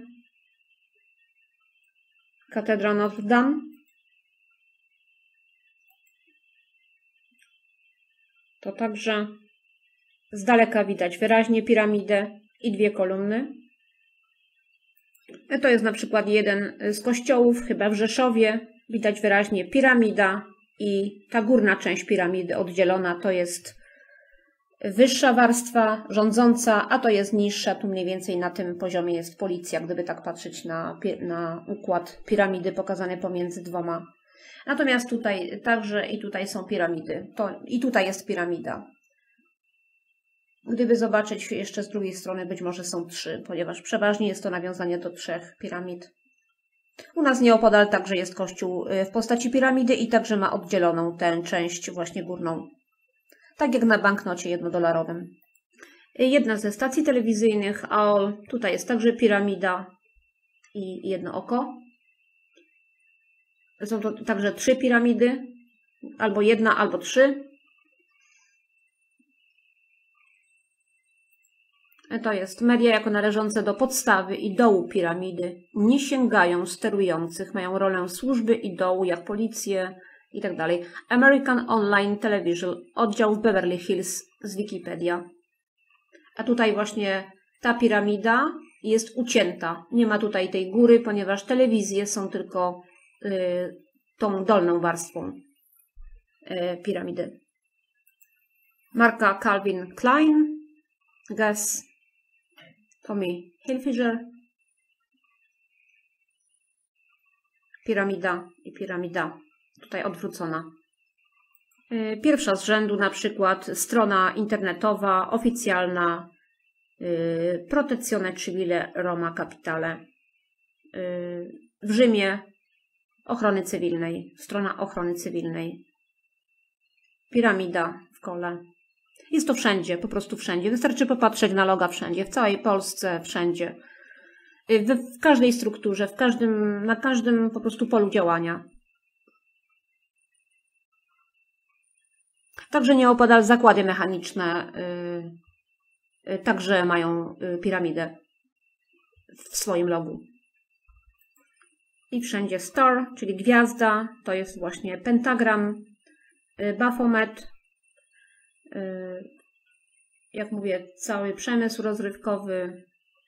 Katedra Notre Dame. To także z daleka widać wyraźnie piramidę i dwie kolumny. To jest na przykład jeden z kościołów, chyba w Rzeszowie. Widać wyraźnie piramida i ta górna część piramidy oddzielona to jest wyższa warstwa rządząca, a to jest niższa. Tu mniej więcej na tym poziomie jest policja, gdyby tak patrzeć na układ piramidy pokazany pomiędzy dwoma. Natomiast tutaj także i tutaj są piramidy. I tutaj jest piramida. Gdyby zobaczyć jeszcze z drugiej strony, być może są trzy, ponieważ przeważnie jest to nawiązanie do trzech piramid. U nas nieopodal także jest kościół w postaci piramidy i także ma oddzieloną tę część właśnie górną. Tak jak na banknocie $1. Jedna ze stacji telewizyjnych, a tutaj jest także piramida i jedno oko. Są to także trzy piramidy, albo jedna, albo trzy. To jest media jako należące do podstawy i dołu piramidy. Nie sięgają sterujących, mają rolę służby i dołu, jak policję i tak dalej. American Online Television, oddział w Beverly Hills z Wikipedia. A tutaj właśnie ta piramida jest ucięta. Nie ma tutaj tej góry, ponieważ telewizje są tylko tą dolną warstwą piramidy. Marka Calvin Klein, Guess, Tommy Hilfiger, piramida i piramida, tutaj odwrócona. Pierwsza z rzędu na przykład strona internetowa, oficjalna, Protezione Civile Roma Capitale. W Rzymie ochrony cywilnej, strona ochrony cywilnej. Piramida w kole. Jest to wszędzie, po prostu wszędzie. Wystarczy popatrzeć na loga wszędzie, w całej Polsce, wszędzie. W każdej strukturze, na każdym po prostu polu działania. Także nieopodal zakłady mechaniczne także mają piramidę w swoim logu. I wszędzie star, czyli gwiazda, to jest właśnie pentagram, Baphomet, jak mówię, cały przemysł rozrywkowy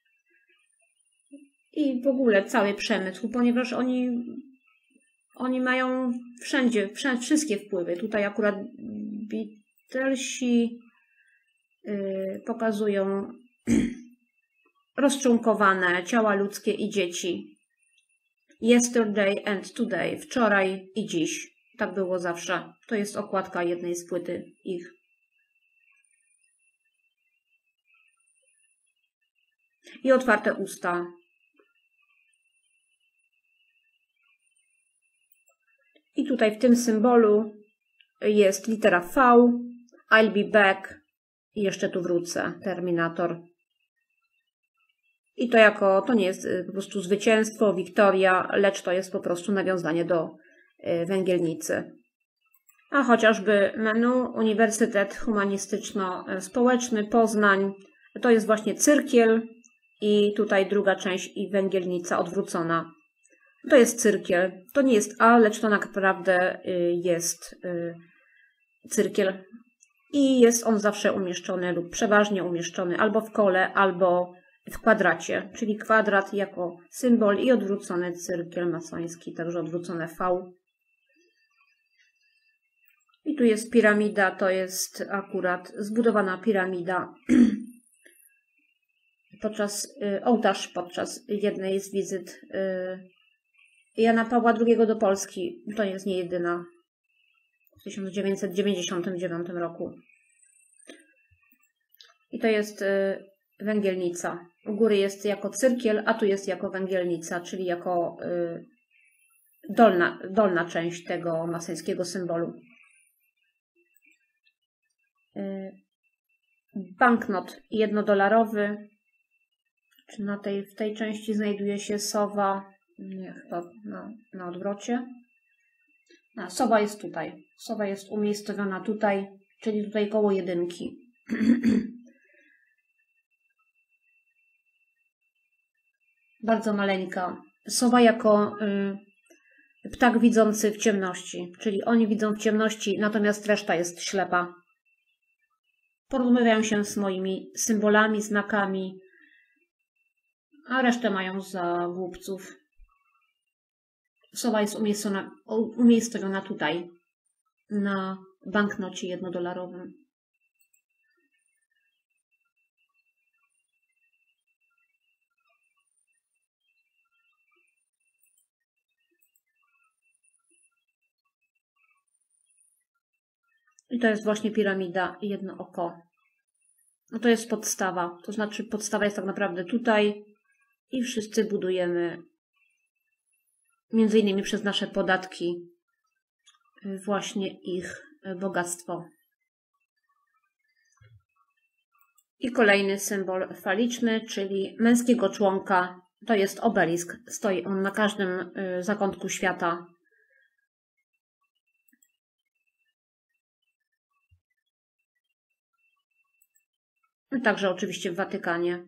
i w ogóle cały przemysł, ponieważ oni mają wszędzie wszystkie wpływy. Tutaj akurat Beatlesi pokazują rozczłonkowane ciała ludzkie i dzieci. Yesterday and today, wczoraj i dziś. Tak było zawsze. To jest okładka jednej z płyty ich. I otwarte usta. I tutaj w tym symbolu jest litera V, I'll be back i jeszcze tu wrócę, Terminator. I to nie jest po prostu zwycięstwo, wiktoria, lecz to jest po prostu nawiązanie do węgielnicy. A chociażby menu Uniwersytet Humanistyczno-Społeczny Poznań, to jest właśnie cyrkiel i tutaj druga część i węgielnica odwrócona. To jest cyrkiel. To nie jest A, lecz to naprawdę jest cyrkiel. I jest on zawsze umieszczony lub przeważnie umieszczony albo w kole, albo w kwadracie, czyli kwadrat jako symbol i odwrócony cyrkiel masoński, także odwrócone V. I tu jest piramida, to jest akurat zbudowana piramida ołtarz podczas jednej z wizyt Jana Pawła II do Polski. To jest nie jedyna. W 1999 roku. I to jest węgielnica. U góry jest jako cyrkiel, a tu jest jako węgielnica, czyli jako dolna część tego masońskiego symbolu. Banknot $1. Czy w tej części znajduje się sowa? Nie, chyba na odwrocie. Sowa jest tutaj. Sowa jest umiejscowiona tutaj, czyli tutaj koło 1. Bardzo maleńka. Sowa jako ptak widzący w ciemności, czyli oni widzą w ciemności, natomiast reszta jest ślepa. Porozmawiają się z moimi symbolami, znakami, a resztę mają za głupców. Sowa jest umiejscowiona tutaj, na banknocie $1. I to jest właśnie piramida i jedno oko. No to jest podstawa, to znaczy podstawa jest tak naprawdę tutaj i wszyscy budujemy między innymi przez nasze podatki właśnie ich bogactwo. I kolejny symbol faliczny, czyli męskiego członka, to jest obelisk. Stoi on na każdym zakątku świata. Także oczywiście w Watykanie.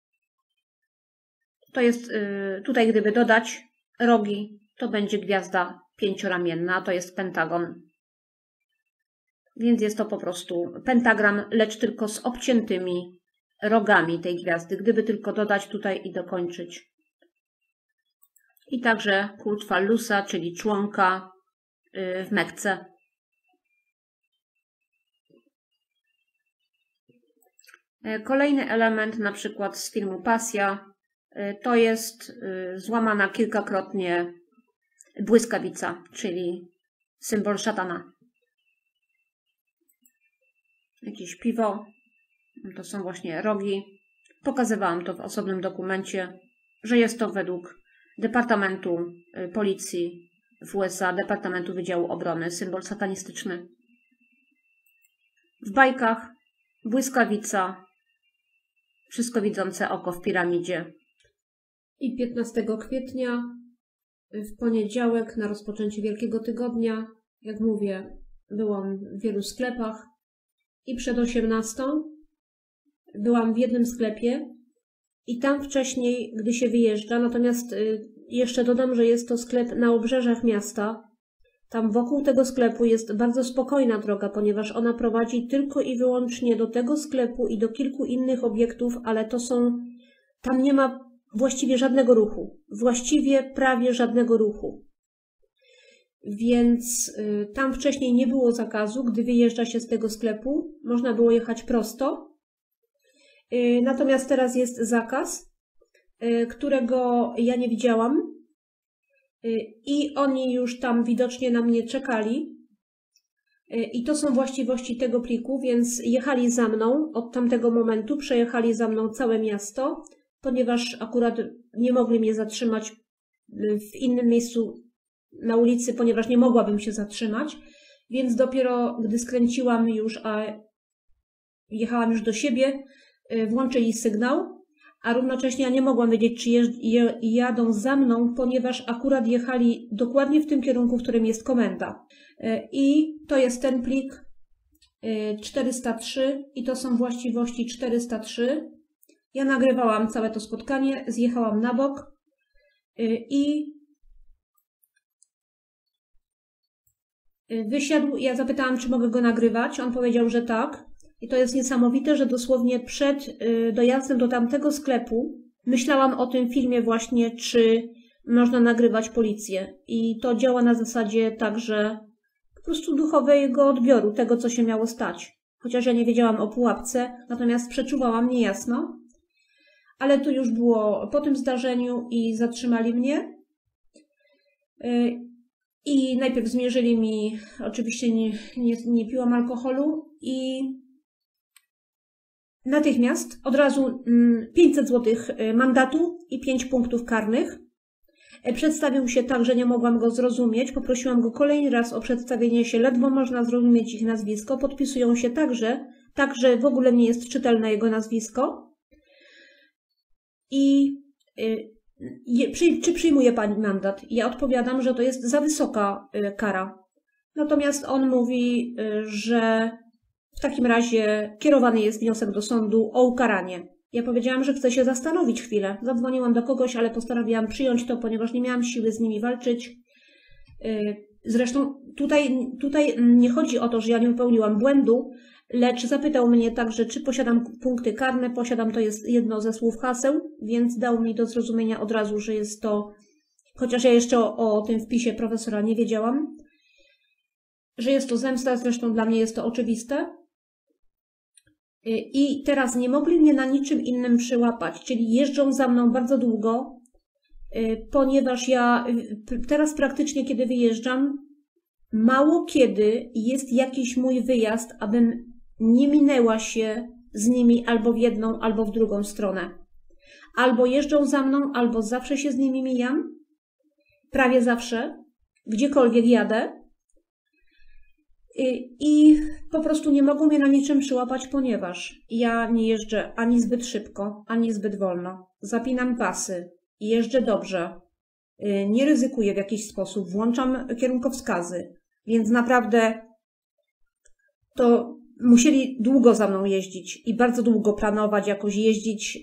To jest tutaj, gdyby dodać rogi, to będzie gwiazda pięcioramienna, to jest pentagon. Więc jest to po prostu pentagram, lecz tylko z obciętymi rogami tej gwiazdy, gdyby tylko dodać tutaj i dokończyć. I także kult Fallusa, czyli członka w Mekce. Kolejny element, na przykład z filmu Pasja, to jest złamana kilkakrotnie błyskawica, czyli symbol szatana. Jakieś piwo, to są właśnie rogi. Pokazywałam to w osobnym dokumencie, że jest to według Departamentu Policji w USA, Departamentu Wydziału Obrony, symbol satanistyczny. W bajkach błyskawica, wszystko widzące oko w piramidzie. I 15 kwietnia, w poniedziałek, na rozpoczęcie Wielkiego Tygodnia, jak mówię, byłam w wielu sklepach i przed 18 byłam w jednym sklepie i tam wcześniej, gdy się wyjeżdża, natomiast jeszcze dodam, że jest to sklep na obrzeżach miasta. Tam wokół tego sklepu jest bardzo spokojna droga, ponieważ ona prowadzi tylko i wyłącznie do tego sklepu i do kilku innych obiektów, ale tam nie ma właściwie żadnego ruchu. Właściwie prawie żadnego ruchu. Więc tam wcześniej nie było zakazu, gdy wyjeżdża się z tego sklepu. Można było jechać prosto. Natomiast teraz jest zakaz, którego ja nie widziałam. I oni już tam widocznie na mnie czekali. I to są właściwości tego pliku, więc jechali za mną od tamtego momentu, przejechali za mną całe miasto, ponieważ akurat nie mogli mnie zatrzymać w innym miejscu na ulicy, ponieważ nie mogłabym się zatrzymać, więc dopiero gdy skręciłam już, a jechałam już do siebie, włączyli sygnał, a równocześnie ja nie mogłam wiedzieć, czy jadą za mną, ponieważ akurat jechali dokładnie w tym kierunku, w którym jest komenda. I to jest ten plik 403 i to są właściwości 403. Ja nagrywałam całe to spotkanie, zjechałam na bok i wysiadł. Ja zapytałam, czy mogę go nagrywać. On powiedział, że tak. I to jest niesamowite, że dosłownie przed dojazdem do tamtego sklepu myślałam o tym filmie właśnie, czy można nagrywać policję. I to działa na zasadzie także po prostu duchowego odbioru tego, co się miało stać. Chociaż ja nie wiedziałam o pułapce, natomiast przeczuwałam niejasno. Ale to już było po tym zdarzeniu i zatrzymali mnie. I najpierw zmierzyli mi, oczywiście nie piłam alkoholu i natychmiast od razu 500 zł mandatu i 5 punktów karnych. Przedstawił się tak, że nie mogłam go zrozumieć. Poprosiłam go kolejny raz o przedstawienie się. Ledwo można zrozumieć ich nazwisko. Podpisują się tak, że w ogóle nie jest czytelne jego nazwisko. I czy przyjmuje pani mandat? Ja odpowiadam, że to jest za wysoka kara. Natomiast on mówi, że w takim razie kierowany jest wniosek do sądu o ukaranie. Ja powiedziałam, że chcę się zastanowić chwilę. Zadzwoniłam do kogoś, ale postanowiłam przyjąć to, ponieważ nie miałam siły z nimi walczyć. Zresztą tutaj nie chodzi o to, że ja nie popełniłam błędu, lecz zapytał mnie także, czy posiadam punkty karne. Posiadam, to jest jedno ze słów haseł, więc dał mi do zrozumienia od razu, że jest to, chociaż ja jeszcze o tym wpisie profesora nie wiedziałam, że jest to zemsta, zresztą dla mnie jest to oczywiste. I teraz nie mogli mnie na niczym innym przyłapać, czyli jeżdżą za mną bardzo długo, ponieważ ja teraz praktycznie, kiedy wyjeżdżam, mało kiedy jest jakiś mój wyjazd, abym nie minęła się z nimi albo w jedną, albo w drugą stronę. Albo jeżdżą za mną, albo zawsze się z nimi mijam, prawie zawsze, gdziekolwiek jadę. I po prostu nie mogą mnie na niczym przyłapać, ponieważ ja nie jeżdżę ani zbyt szybko, ani zbyt wolno. Zapinam pasy, jeżdżę dobrze, nie ryzykuję w jakiś sposób, włączam kierunkowskazy, więc naprawdę to musieli długo za mną jeździć i bardzo długo planować, jakoś jeździć.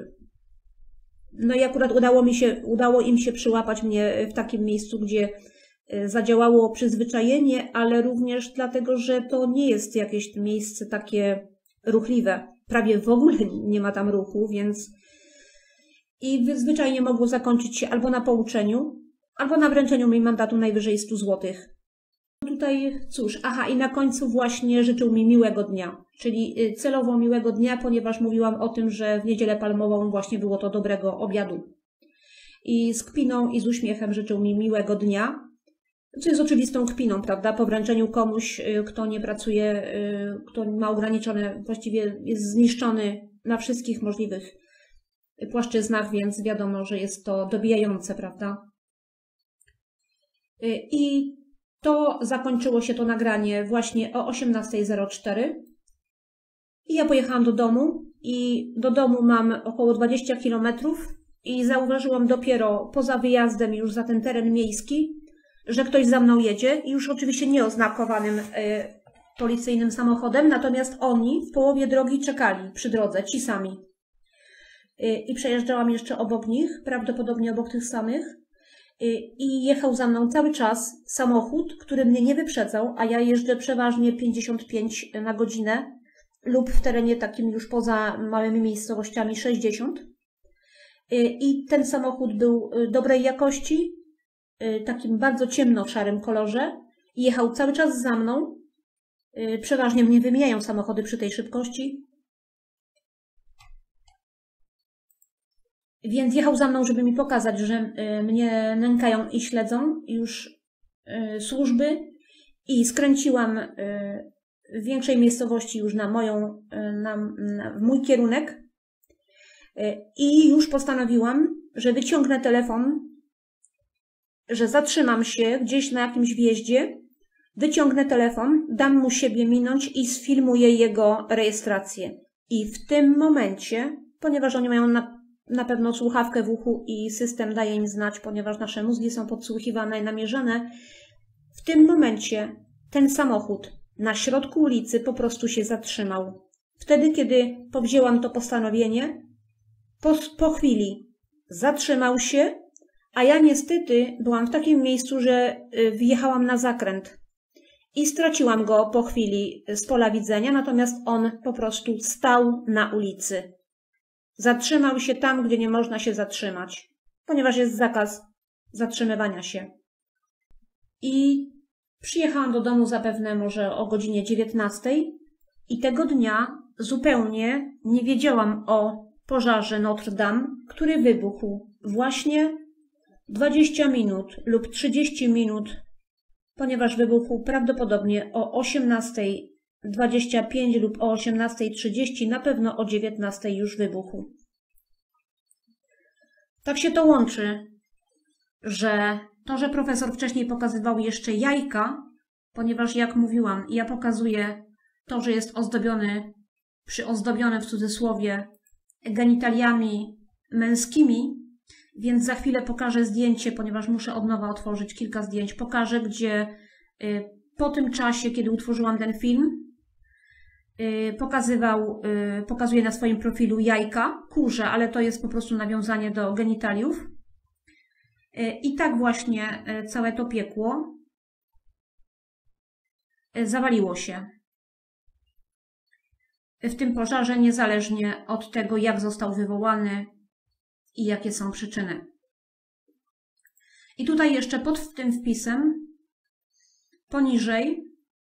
No i akurat udało im się przyłapać mnie w takim miejscu, gdzie zadziałało przyzwyczajenie, ale również dlatego, że to nie jest jakieś miejsce takie ruchliwe. Prawie w ogóle nie ma tam ruchu, więc i zwyczajnie mogło zakończyć się albo na pouczeniu, albo na wręczeniu mi mandatu najwyżej 100 zł. Tutaj cóż, i na końcu właśnie życzył mi miłego dnia, czyli celowo miłego dnia, ponieważ mówiłam o tym, że w Niedzielę Palmową właśnie było to dobrego obiadu. I z kpiną i z uśmiechem życzył mi miłego dnia. Co jest oczywistą kpiną, prawda? Po wręczeniu komuś, kto nie pracuje, kto ma ograniczone, właściwie jest zniszczony na wszystkich możliwych płaszczyznach, więc wiadomo, że jest to dobijające, prawda? I to zakończyło się to nagranie właśnie o 18:04. I ja pojechałam do domu i do domu mam około 20 km i zauważyłam dopiero poza wyjazdem już za ten teren miejski, że ktoś za mną jedzie i już oczywiście nieoznakowanym policyjnym samochodem, natomiast oni w połowie drogi czekali przy drodze, ci sami. I przejeżdżałam jeszcze obok nich, prawdopodobnie obok tych samych i jechał za mną cały czas samochód, który mnie nie wyprzedzał, a ja jeżdżę przeważnie 55 na godzinę lub w terenie takim już poza małymi miejscowościami 60. I ten samochód był dobrej jakości, takim bardzo ciemno-szarym kolorze i jechał cały czas za mną. Przeważnie mnie wymijają samochody przy tej szybkości. Więc jechał za mną, żeby mi pokazać, że mnie nękają i śledzą już służby i skręciłam w większej miejscowości już na mój kierunek i już postanowiłam, że wyciągnę telefon, że zatrzymam się gdzieś na jakimś wjeździe, wyciągnę telefon, dam mu siebie minąć i sfilmuję jego rejestrację. I w tym momencie, ponieważ oni mają na pewno słuchawkę w uchu i system daje im znać, ponieważ nasze mózgi są podsłuchiwane i namierzane, w tym momencie ten samochód na środku ulicy po prostu się zatrzymał. Wtedy, kiedy powzięłam to postanowienie, Po chwili zatrzymał się, a ja niestety byłam w takim miejscu, że wjechałam na zakręt i straciłam go po chwili z pola widzenia, natomiast on po prostu stał na ulicy. Zatrzymał się tam, gdzie nie można się zatrzymać, ponieważ jest zakaz zatrzymywania się. I przyjechałam do domu zapewne może o godzinie 19 i tego dnia zupełnie nie wiedziałam o pożarze Notre Dame, który wybuchł właśnie 20 minut lub 30 minut, ponieważ wybuchł prawdopodobnie o 18:25 lub o 18:30, na pewno o 19 już wybuchł. Tak się to łączy, że to, że profesor wcześniej pokazywał jeszcze jajka, ponieważ jak mówiłam, ja pokazuję to, że jest przyozdobiony w cudzysłowie genitaliami męskimi, więc za chwilę pokażę zdjęcie, ponieważ muszę od nowa otworzyć kilka zdjęć. Pokażę, gdzie po tym czasie, kiedy utworzyłam ten film, pokazuje na swoim profilu jajka, kurze, ale to jest po prostu nawiązanie do genitaliów. I tak właśnie całe to piekło zawaliło się w tym pożarze, niezależnie od tego, jak został wywołany i jakie są przyczyny. I tutaj jeszcze pod tym wpisem, poniżej,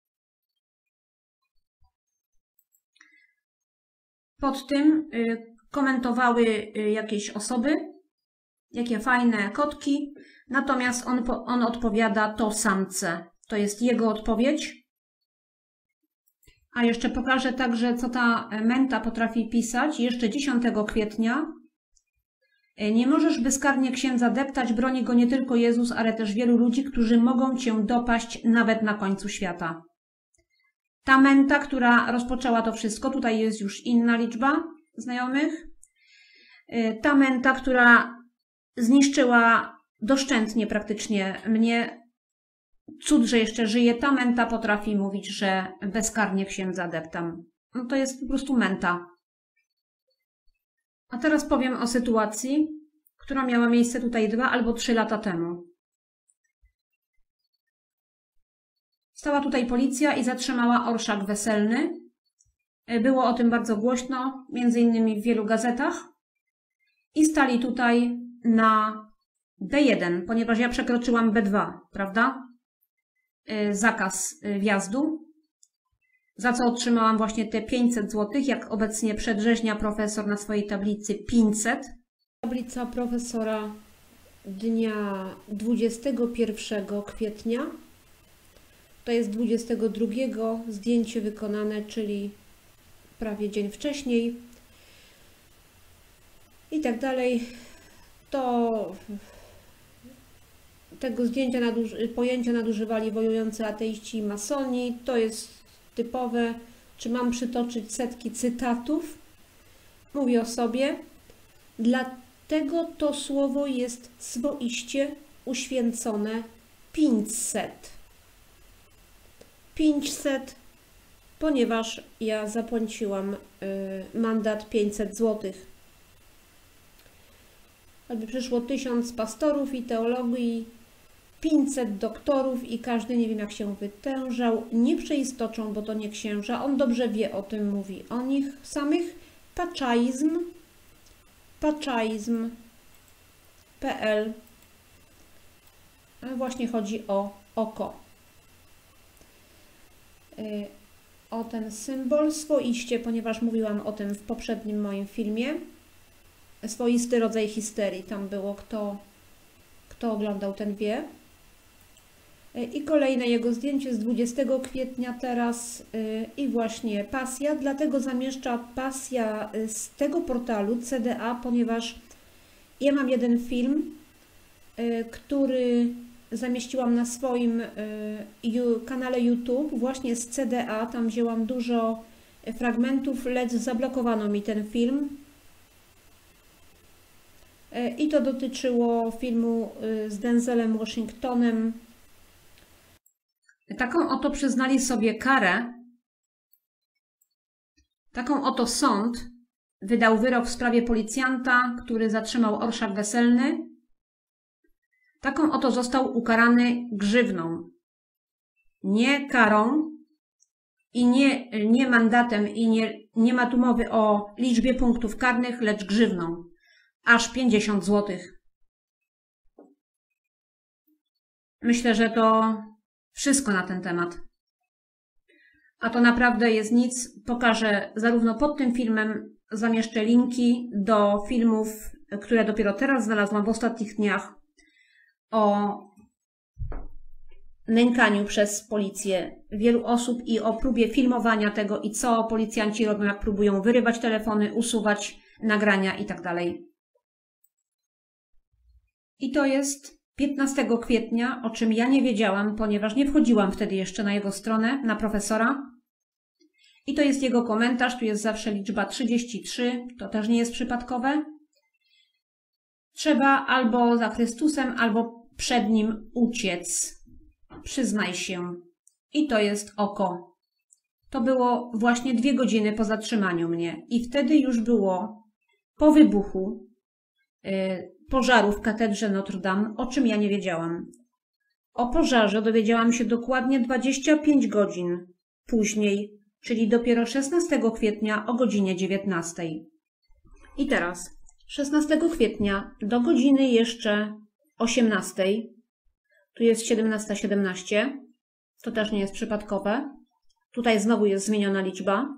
pod tym komentowały jakieś osoby, jakie fajne kotki, natomiast on odpowiada: to samce. To jest jego odpowiedź. A jeszcze pokażę także, co ta menta potrafi pisać. Jeszcze 10 kwietnia. Nie możesz bezkarnie księdza deptać, broni go nie tylko Jezus, ale też wielu ludzi, którzy mogą cię dopaść nawet na końcu świata. Ta menta, która rozpoczęła to wszystko, tutaj jest już inna liczba znajomych. Ta menta, która zniszczyła doszczętnie praktycznie mnie, cud, że jeszcze żyje, ta menta potrafi mówić, że bezkarnie księdza deptam. No to jest po prostu menta. A teraz powiem o sytuacji, która miała miejsce tutaj 2 albo 3 lata temu. Stała tutaj policja i zatrzymała orszak weselny. Było o tym bardzo głośno, między innymi w wielu gazetach. I stali tutaj na B1, ponieważ ja przekroczyłam B2, prawda? Zakaz wjazdu, za co otrzymałam właśnie te 500 zł, jak obecnie przedrzeźnia profesor na swojej tablicy 500. Tablica profesora dnia 21 kwietnia, to jest 22, zdjęcie wykonane, czyli prawie dzień wcześniej i tak dalej. To tego zdjęcia pojęcia nadużywali wojujący ateiści i masoni. To jest typowe. Czy mam przytoczyć setki cytatów? Mówię o sobie. Dlatego to słowo jest swoiście uświęcone 500. 500, ponieważ ja zapłaciłam mandat 500 zł. Aby przyszło 1000 pastorów i teologii, 500 doktorów i każdy, nie wiem jak się wytężał, nie przeistoczą, bo to nie księża. On dobrze wie o tym, mówi o nich samych. Paczaizm.pl. Właśnie chodzi o oko. O ten symbol swoiście, ponieważ mówiłam o tym w poprzednim moim filmie. Swoisty rodzaj histerii. Tam było, kto oglądał, ten wie. I kolejne jego zdjęcie z 20 kwietnia teraz i właśnie pasja. Dlatego zamieszcza pasja z tego portalu CDA, ponieważ ja mam jeden film, który zamieściłam na swoim kanale YouTube właśnie z CDA. Tam wzięłam dużo fragmentów, lecz zablokowano mi ten film. I to dotyczyło filmu z Denzelem Washingtonem. Taką oto przyznali sobie karę, taką oto sąd wydał wyrok w sprawie policjanta, który zatrzymał orszak weselny. Taką oto został ukarany grzywną. Nie karą i nie mandatem i nie ma tu mowy o liczbie punktów karnych, lecz grzywną. Aż 50 zł. Myślę, że to wszystko na ten temat. A to naprawdę jest nic. Pokażę zarówno pod tym filmem, zamieszczę linki do filmów, które dopiero teraz znalazłam w ostatnich dniach o nękaniu przez policję wielu osób i o próbie filmowania tego i co policjanci robią, jak próbują wyrywać telefony, usuwać nagrania itd. I to jest 15 kwietnia, o czym ja nie wiedziałam, ponieważ nie wchodziłam wtedy jeszcze na jego stronę, na profesora. I to jest jego komentarz, tu jest zawsze liczba 33, to też nie jest przypadkowe. Trzeba albo za Chrystusem, albo przed Nim uciec. Przyznaj się. I to jest oko. To było właśnie 2 godziny po zatrzymaniu mnie. I wtedy już było po wybuchu pożaru w katedrze Notre Dame, o czym ja nie wiedziałam. O pożarze dowiedziałam się dokładnie 25 godzin później, czyli dopiero 16 kwietnia o godzinie 19. I teraz 16 kwietnia do godziny jeszcze 18, tu jest 17:17, to też nie jest przypadkowe, tutaj znowu jest zmieniona liczba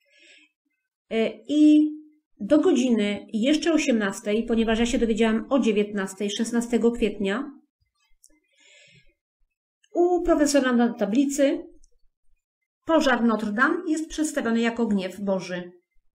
i do godziny jeszcze 18, ponieważ ja się dowiedziałam o 19, 16 kwietnia, u profesora na tablicy pożar Notre Dame jest przedstawiony jako gniew Boży.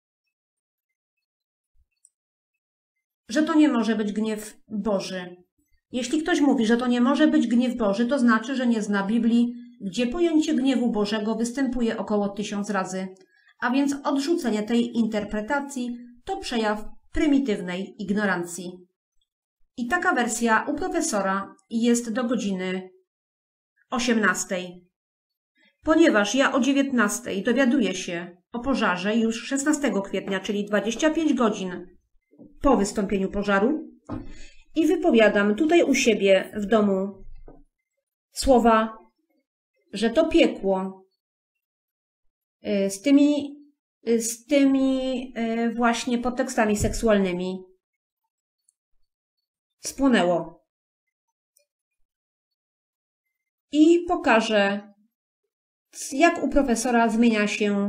Że to nie może być gniew Boży. Jeśli ktoś mówi, że to nie może być gniew Boży, to znaczy, że nie zna Biblii, gdzie pojęcie gniewu Bożego występuje około 1000 razy. A więc odrzucenie tej interpretacji to przejaw prymitywnej ignorancji. I taka wersja u profesora jest do godziny 18. Ponieważ ja o 19 dowiaduję się o pożarze już 16 kwietnia, czyli 25 godzin po wystąpieniu pożaru i wypowiadam tutaj u siebie w domu słowa, że to piekło z tymi właśnie podtekstami seksualnymi spłonęło. I pokażę, jak u profesora zmienia się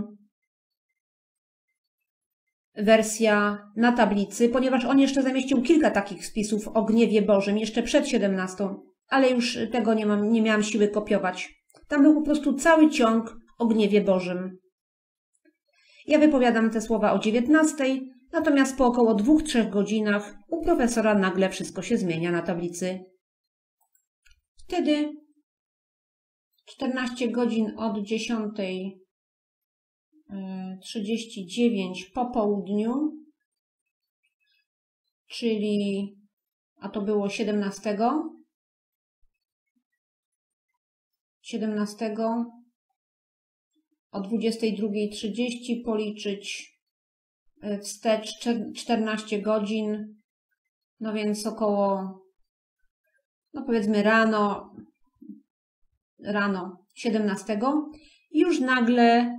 wersja na tablicy, ponieważ on jeszcze zamieścił kilka takich spisów o gniewie Bożym, jeszcze przed 17, ale już tego nie miałam siły kopiować. Tam był po prostu cały ciąg o gniewie Bożym. Ja wypowiadam te słowa o 19, natomiast po około 2-3 godzinach u profesora nagle wszystko się zmienia na tablicy. Wtedy 14 godzin od 10:39 po południu, czyli, a to było 17 o 22:30 policzyć wstecz 14 godzin, no więc około, no powiedzmy rano 17, już nagle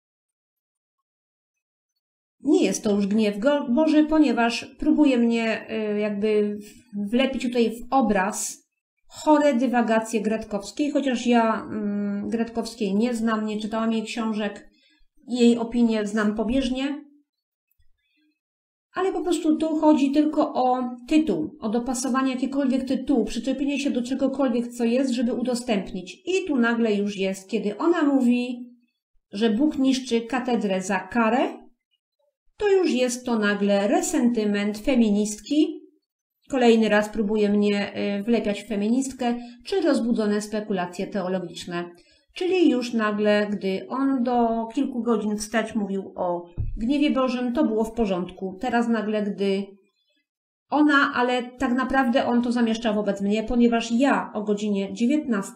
nie jest to już gniew Boży, ponieważ próbuje mnie jakby wlepić tutaj w obraz chore dywagacje Gretkowskiej, chociaż ja Gretkowskiej nie znam, nie czytałam jej książek, jej opinię znam pobieżnie, ale po prostu tu chodzi tylko o tytuł, o dopasowanie jakiegokolwiek tytułu, przyczepienie się do czegokolwiek, co jest, żeby udostępnić. I tu nagle już jest, kiedy ona mówi, że Bóg niszczy katedrę za karę, to już jest to nagle resentyment feministki. Kolejny raz próbuje mnie wlepiać w feministkę, czy rozbudzone spekulacje teologiczne. Czyli już nagle, gdy on do kilku godzin wstecz mówił o gniewie Bożym, to było w porządku. Teraz nagle, gdy ona, ale tak naprawdę on to zamieszcza wobec mnie, ponieważ ja o godzinie 19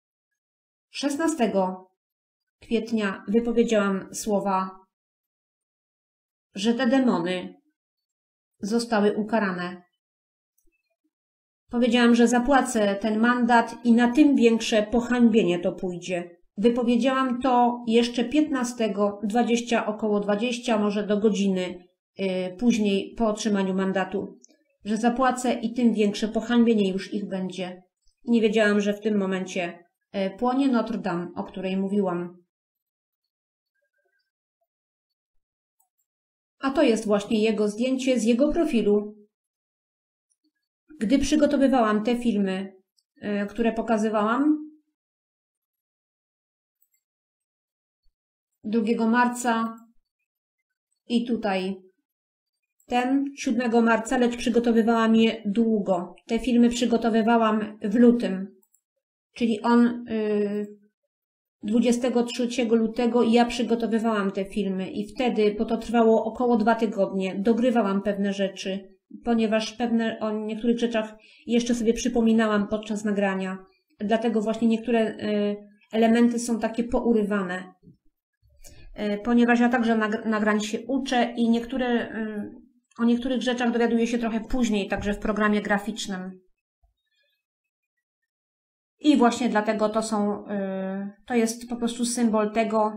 16 kwietnia wypowiedziałam słowa że te demony zostały ukarane. Powiedziałam, że zapłacę ten mandat i na tym większe pohańbienie to pójdzie. Wypowiedziałam to jeszcze 15, około 20, może do godziny później po otrzymaniu mandatu, że zapłacę i tym większe pohańbienie już ich będzie. Nie wiedziałam, że w tym momencie płonie Notre Dame, o której mówiłam. A to jest właśnie jego zdjęcie z jego profilu. Gdy przygotowywałam te filmy, które pokazywałam, 2 marca i tutaj ten 7 marca, lecz przygotowywałam je długo. Te filmy przygotowywałam w lutym, czyli on 23 lutego i ja przygotowywałam te filmy i wtedy, bo to trwało około 2 tygodnie, dogrywałam pewne rzeczy, ponieważ o niektórych rzeczach jeszcze sobie przypominałam podczas nagrania. Dlatego właśnie niektóre elementy są takie pourywane. Ponieważ ja także nagrań się uczę i o niektórych rzeczach dowiaduję się trochę później, także w programie graficznym. I właśnie dlatego to jest po prostu symbol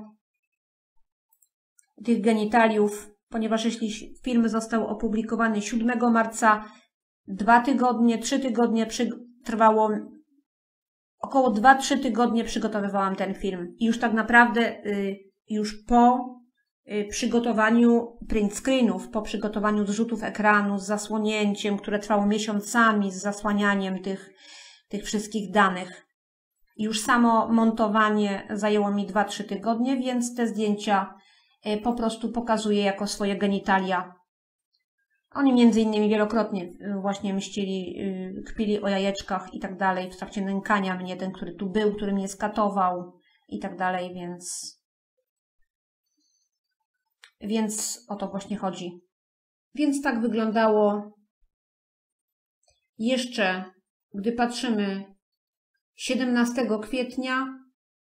tych genitaliów, ponieważ jeśli film został opublikowany 7 marca, 2 tygodnie, 3 tygodnie trwało, około 2-3 tygodnie przygotowywałam ten film. I już tak naprawdę już po przygotowaniu print screenów, po przygotowaniu zrzutów ekranu z zasłonięciem, które trwało miesiącami, z zasłanianiem tych wszystkich danych. Już samo montowanie zajęło mi 2-3 tygodnie, więc te zdjęcia po prostu pokazuję jako swoje genitalia. Oni między innymi wielokrotnie właśnie mścili, kpili o jajeczkach i tak dalej, w trakcie nękania mnie, ten, który tu był, który mnie skatował i tak dalej, więc o to właśnie chodzi. Więc tak wyglądało jeszcze, gdy patrzymy 17 kwietnia,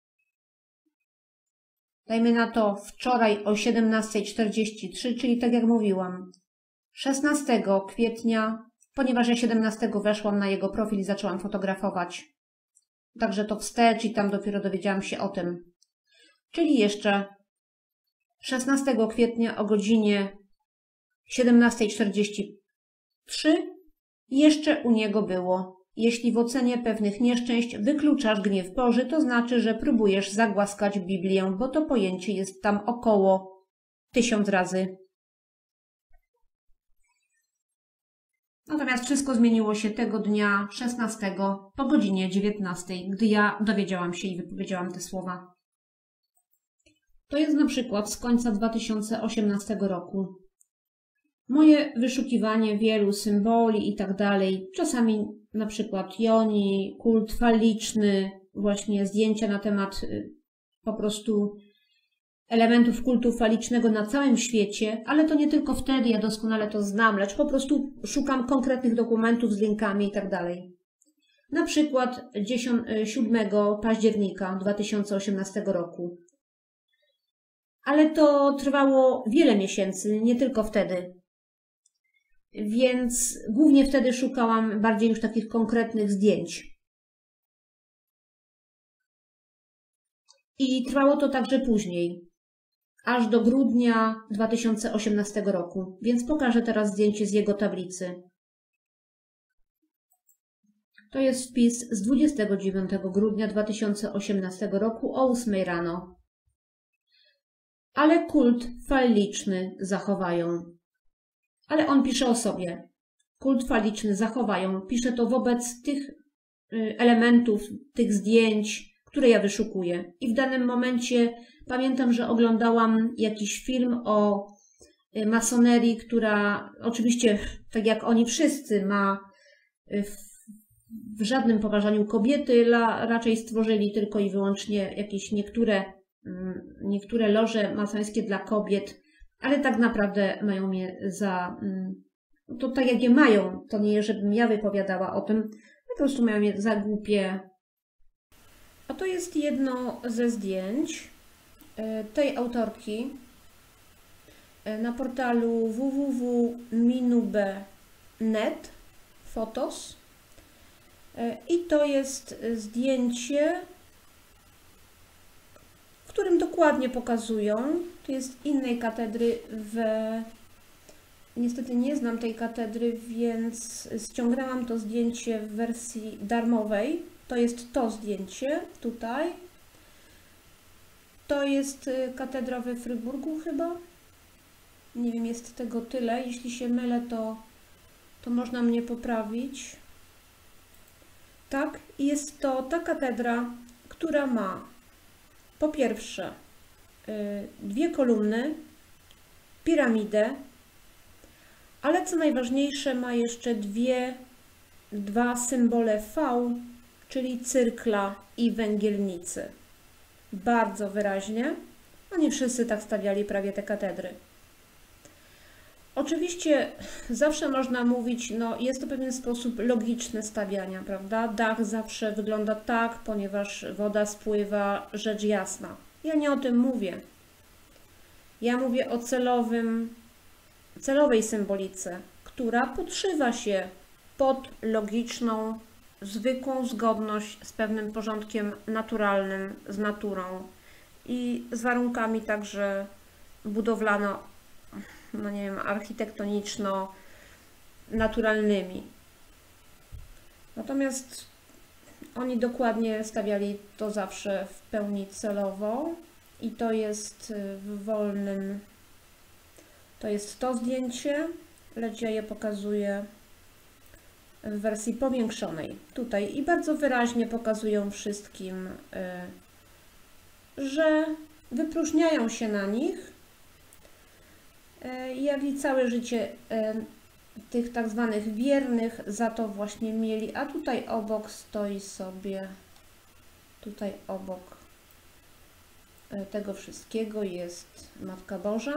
dajmy na to wczoraj o 17:43, czyli tak jak mówiłam, 16 kwietnia, ponieważ ja 17 weszłam na jego profil i zaczęłam fotografować. Także to wstecz i tam dopiero dowiedziałam się o tym. Czyli jeszcze 16 kwietnia o godzinie 17:43 jeszcze u niego było: jeśli w ocenie pewnych nieszczęść wykluczasz gniew Boży, to znaczy, że próbujesz zagłaskać Biblię, bo to pojęcie jest tam około 1000 razy. Natomiast wszystko zmieniło się tego dnia 16 po godzinie 19, gdy ja dowiedziałam się i wypowiedziałam te słowa. To jest na przykład z końca 2018 roku. Moje wyszukiwanie wielu symboli i tak dalej, czasami na przykład joni, kult faliczny, właśnie zdjęcia na temat po prostu elementów kultu falicznego na całym świecie, ale to nie tylko wtedy, ja doskonale to znam, lecz po prostu szukam konkretnych dokumentów z linkami i tak dalej. Na przykład 7 października 2018 roku. Ale to trwało wiele miesięcy, nie tylko wtedy. Więc głównie wtedy szukałam bardziej już takich konkretnych zdjęć. I trwało to także później, aż do grudnia 2018 roku, więc pokażę teraz zdjęcie z jego tablicy. To jest wpis z 29 grudnia 2018 roku o 8 rano. Ale kult faliczny zachowają. Ale on pisze o sobie. Kult faliczny zachowają. Pisze to wobec tych elementów, tych zdjęć, które ja wyszukuję. I w danym momencie pamiętam, że oglądałam jakiś film o masonerii, która oczywiście, tak jak oni wszyscy, ma w żadnym poważaniu kobiety, raczej stworzyli tylko i wyłącznie jakieś niektóre loże masońskie dla kobiet, ale tak naprawdę mają mnie to tak jak je mają, to nie żebym ja wypowiadała o tym, po prostu mają mnie za głupie. Oto jest jedno ze zdjęć tej autorki. na portalu www.minube.net Fotos i to jest zdjęcie, w którym dokładnie pokazują, to jest innej katedry, niestety nie znam tej katedry, więc ściągnęłam to zdjęcie w wersji darmowej. To jest to zdjęcie tutaj. To jest katedra we Fryburgu chyba. Nie wiem, jest tego tyle. Jeśli się mylę, to można mnie poprawić. Tak, i jest to ta katedra, która ma po pierwsze 2 kolumny, piramidę, ale co najważniejsze ma jeszcze dwa symbole V, czyli cyrkla i węgielnicy. Bardzo wyraźnie. Oni wszyscy tak stawiali prawie te katedry. Oczywiście zawsze można mówić, no jest to pewien sposób logiczny stawiania, prawda? Dach zawsze wygląda tak, ponieważ woda spływa, rzecz jasna. Ja nie o tym mówię. Ja mówię o celowej symbolice, która podszywa się pod logiczną, zwykłą zgodność z pewnym porządkiem naturalnym, z naturą i z warunkami także budowlano, no nie wiem, architektoniczno-naturalnymi. Natomiast oni dokładnie stawiali to zawsze w pełni celowo i to jest w wolnym, to jest to zdjęcie, lecz ja je pokazuję w wersji powiększonej tutaj i bardzo wyraźnie pokazują wszystkim, że wypróżniają się na nich, jak i całe życie tych tak zwanych wiernych za to właśnie mieli, a tutaj obok stoi sobie, tutaj obok tego wszystkiego jest Matka Boża.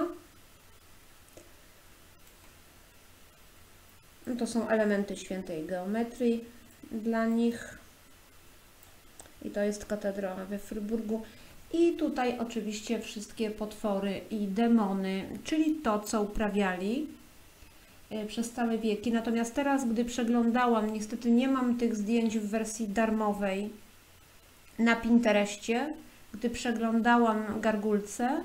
To są elementy świętej geometrii dla nich. I to jest katedra we Fryburgu. I tutaj oczywiście wszystkie potwory i demony, czyli to, co uprawiali przez całe wieki. Natomiast teraz, gdy przeglądałam, niestety nie mam tych zdjęć w wersji darmowej na Pinterestie, gdy przeglądałam gargulce,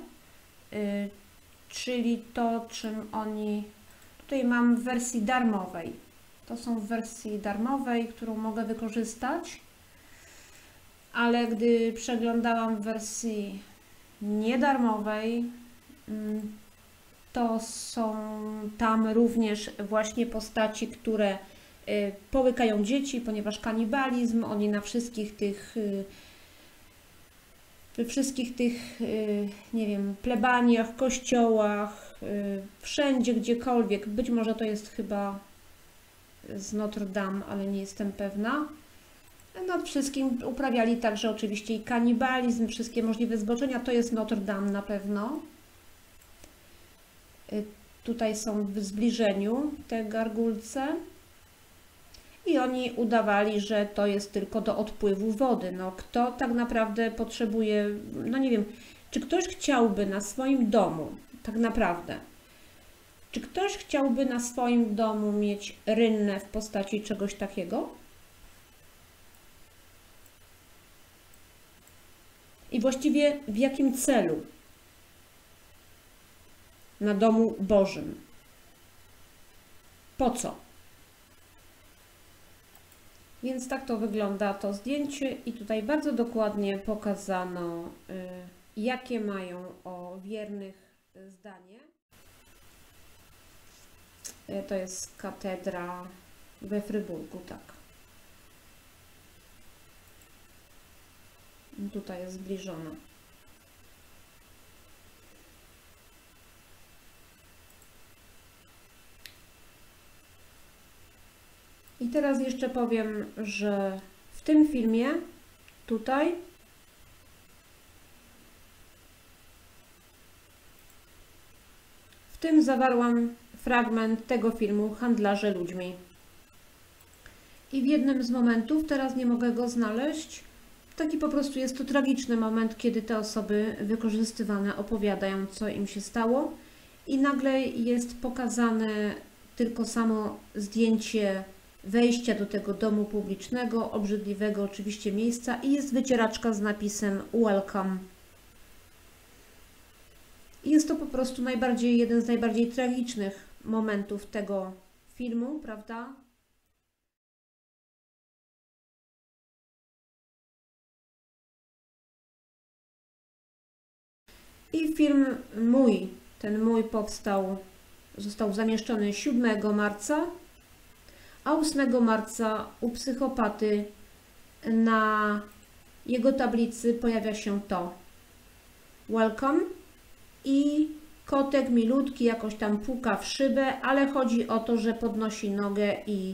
czyli to, czym oni... Tutaj mam w wersji darmowej. To są w wersji darmowej, którą mogę wykorzystać, ale gdy przeglądałam w wersji niedarmowej, to są tam również właśnie postaci, które połykają dzieci, ponieważ kanibalizm, oni na wszystkich tych nie wiem, plebaniach, kościołach, wszędzie, gdziekolwiek, być może to jest chyba z Notre Dame, ale nie jestem pewna. Nad wszystkim uprawiali także oczywiście i kanibalizm, wszystkie możliwe zboczenia, to jest Notre Dame na pewno. Tutaj są w zbliżeniu te gargulce i oni udawali, że to jest tylko do odpływu wody. No kto tak naprawdę potrzebuje, no nie wiem, czy ktoś chciałby na swoim domu, tak naprawdę, czy ktoś chciałby na swoim domu mieć rynnę w postaci czegoś takiego? I właściwie w jakim celu? Na domu Bożym. Po co? Więc tak to wygląda to zdjęcie i tutaj bardzo dokładnie pokazano, jakie mają o wiernych zdanie. To jest katedra we Fryburgu, tak. Tutaj jest zbliżona. I teraz jeszcze powiem, że w tym filmie, tutaj, w tym zawarłam fragment tego filmu Handlarze ludźmi. I w jednym z momentów, teraz nie mogę go znaleźć, taki po prostu jest to tragiczny moment, kiedy te osoby wykorzystywane opowiadają, co im się stało. i nagle jest pokazane tylko samo zdjęcie wejścia do tego domu publicznego, obrzydliwego oczywiście miejsca i jest wycieraczka z napisem Welcome. Jest to po prostu jeden z najbardziej tragicznych momentów tego filmu, prawda? I film ten mój został zamieszczony 7 marca, a 8 marca u psychopaty na jego tablicy pojawia się to Welcome i kotek milutki jakoś tam puka w szybę, ale chodzi o to, że podnosi nogę i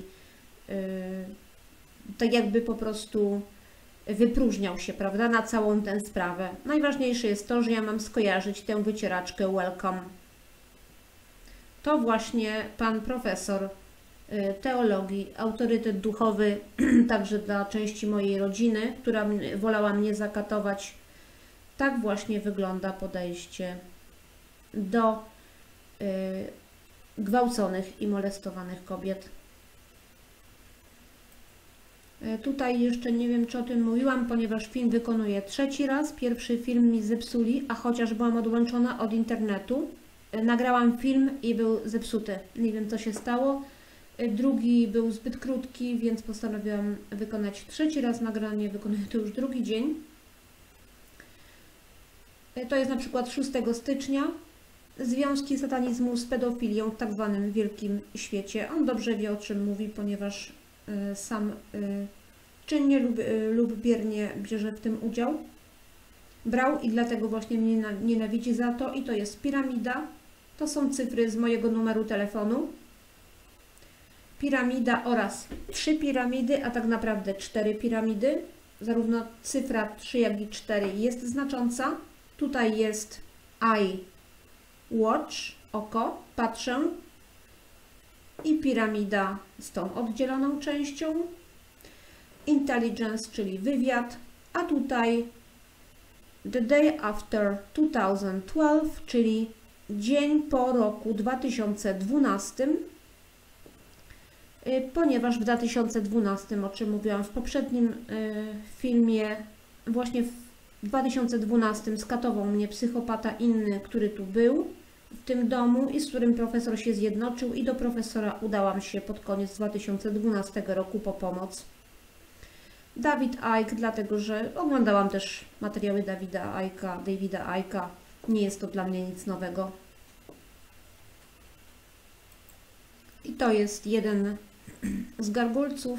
tak jakby po prostu wypróżniał się, prawda, na całą tę sprawę. Najważniejsze jest to, że ja mam skojarzyć tę wycieraczkę Welcome. To właśnie pan profesor teologii, autorytet duchowy także dla części mojej rodziny, która wolała mnie zakatować. Tak właśnie wygląda podejście do gwałconych i molestowanych kobiet. Tutaj jeszcze nie wiem, czy o tym mówiłam, ponieważ film wykonuję 3. raz. Pierwszy film mi zepsuli, a chociaż byłam odłączona od internetu, nagrałam film i był zepsuty. Nie wiem, co się stało. Drugi był zbyt krótki, więc postanowiłam wykonać 3. raz nagranie. Wykonuję to już 2. dzień. To jest na przykład 6 stycznia. Związki satanizmu z pedofilią w tak zwanym wielkim świecie. On dobrze wie, o czym mówi, ponieważ sam czynnie lub biernie bierze w tym udział. Brał i dlatego właśnie mnie nienawidzi za to. I to jest piramida. To są cyfry z mojego numeru telefonu. Piramida oraz 3 piramidy, a tak naprawdę 4 piramidy. Zarówno cyfra 3, jak i 4 jest znacząca. Tutaj jest eye, watch, oko, patrzę. I piramida z tą oddzieloną częścią. Intelligence, czyli wywiad. A tutaj the day after 2012, czyli dzień po roku 2012. Ponieważ w 2012, o czym mówiłam w poprzednim filmie, właśnie w 2012 skatował mnie psychopata inny, który tu był w tym domu i z którym profesor się zjednoczył i do profesora udałam się pod koniec 2012 roku po pomoc. David Icke, dlatego że oglądałam też materiały Davida Icke'a. Nie jest to dla mnie nic nowego. I to jest jeden z gargulców.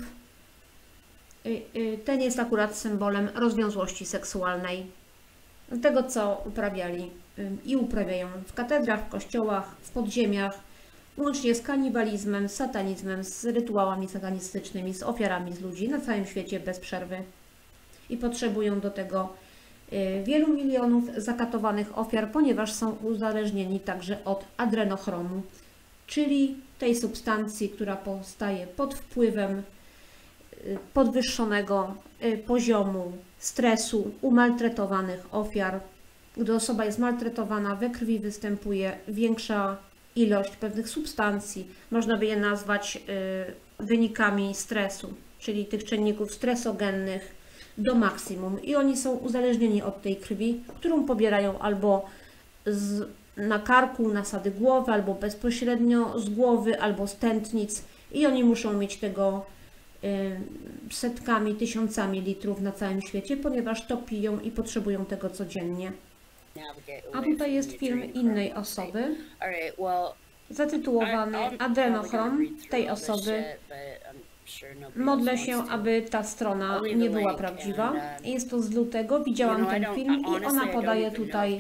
Ten jest akurat symbolem rozwiązłości seksualnej. Tego, co uprawiali i uprawiają w katedrach, w kościołach, w podziemiach, łącznie z kanibalizmem, z satanizmem, z rytuałami satanistycznymi, z ofiarami z ludzi na całym świecie bez przerwy. I potrzebują do tego wielu milionów zakatowanych ofiar, ponieważ są uzależnieni także od adrenochromu, czyli tej substancji, która powstaje pod wpływem podwyższonego poziomu stresu u maltretowanych ofiar. Gdy osoba jest maltretowana, we krwi występuje większa ilość pewnych substancji. Można by je nazwać wynikami stresu, czyli tych czynników stresogennych do maksimum. I oni są uzależnieni od tej krwi, którą pobierają albo na karku, nasady głowy, albo bezpośrednio z głowy, albo z tętnic. I oni muszą mieć tego setkami, tysiącami litrów na całym świecie, ponieważ to piją i potrzebują tego codziennie. A tutaj jest film innej osoby, zatytułowany Adrenochrom tej osoby. Modlę się, aby ta strona nie była prawdziwa. Jest to z lutego, widziałam ten film i ona podaje tutaj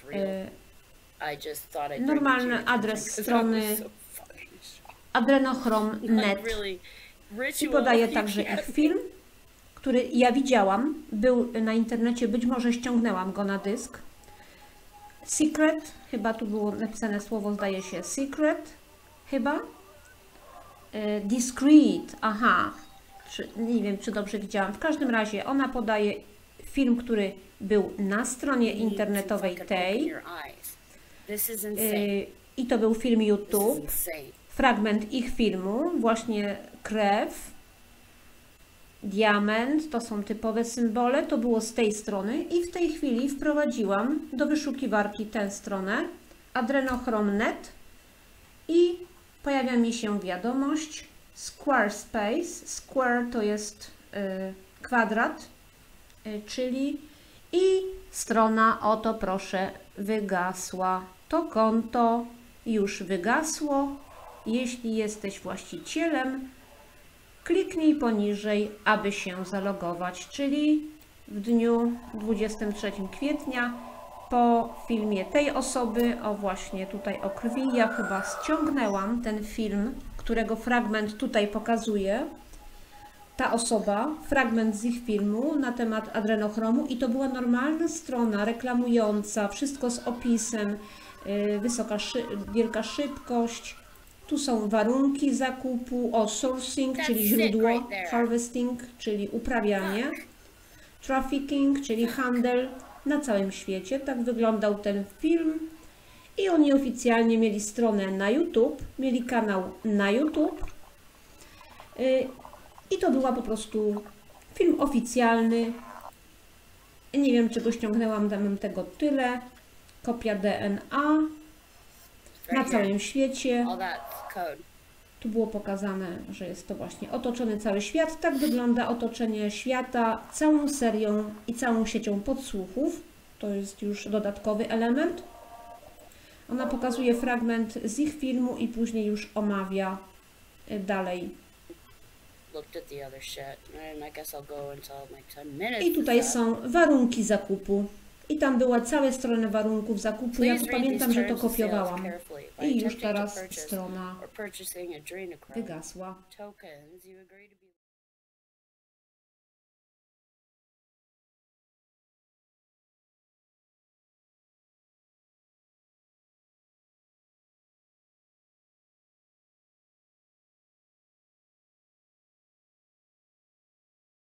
normalny adres strony adrenochrom.net i podaje także ich film, który ja widziałam, był na internecie, być może ściągnęłam go na dysk. Secret, chyba tu było napisane słowo, zdaje się secret, chyba. Discreet, aha, nie wiem, czy dobrze widziałam. W każdym razie ona podaje film, który był na stronie internetowej tej I to był film YouTube, fragment ich filmu, właśnie krew, diament, to są typowe symbole, to było z tej strony i w tej chwili wprowadziłam do wyszukiwarki tę stronę, adrenochrom.net i pojawia mi się wiadomość Squarespace, square to jest kwadrat, czyli i strona, oto proszę, wygasła. To konto już wygasło. Jeśli jesteś właścicielem, kliknij poniżej, aby się zalogować, czyli w dniu 23 kwietnia po filmie tej osoby, o właśnie tutaj o krwi, ja chyba ściągnęłam ten film, którego fragment tutaj pokazuje, ta osoba, fragment z ich filmu na temat adrenochromu i to była normalna strona reklamująca, wszystko z opisem, wielka szybkość, tu są warunki zakupu, sourcing, czyli źródło, harvesting, czyli uprawianie, trafficking, czyli handel na całym świecie. Tak wyglądał ten film i oni oficjalnie mieli stronę na YouTube, mieli kanał na YouTube i to była po prostu film oficjalny. Nie wiem, czego ściągnęłam, dam tego tyle. Kopia DNA na całym świecie. Tu było pokazane, że jest to właśnie otoczony cały świat. Tak wygląda otoczenie świata całą serią i całą siecią podsłuchów. To jest już dodatkowy element. Ona pokazuje fragment z ich filmu i później już omawia dalej. I tutaj są warunki zakupu. I tam była cała strona warunków zakupu. Ja tu pamiętam, że to kopiowałam. I już teraz strona wygasła.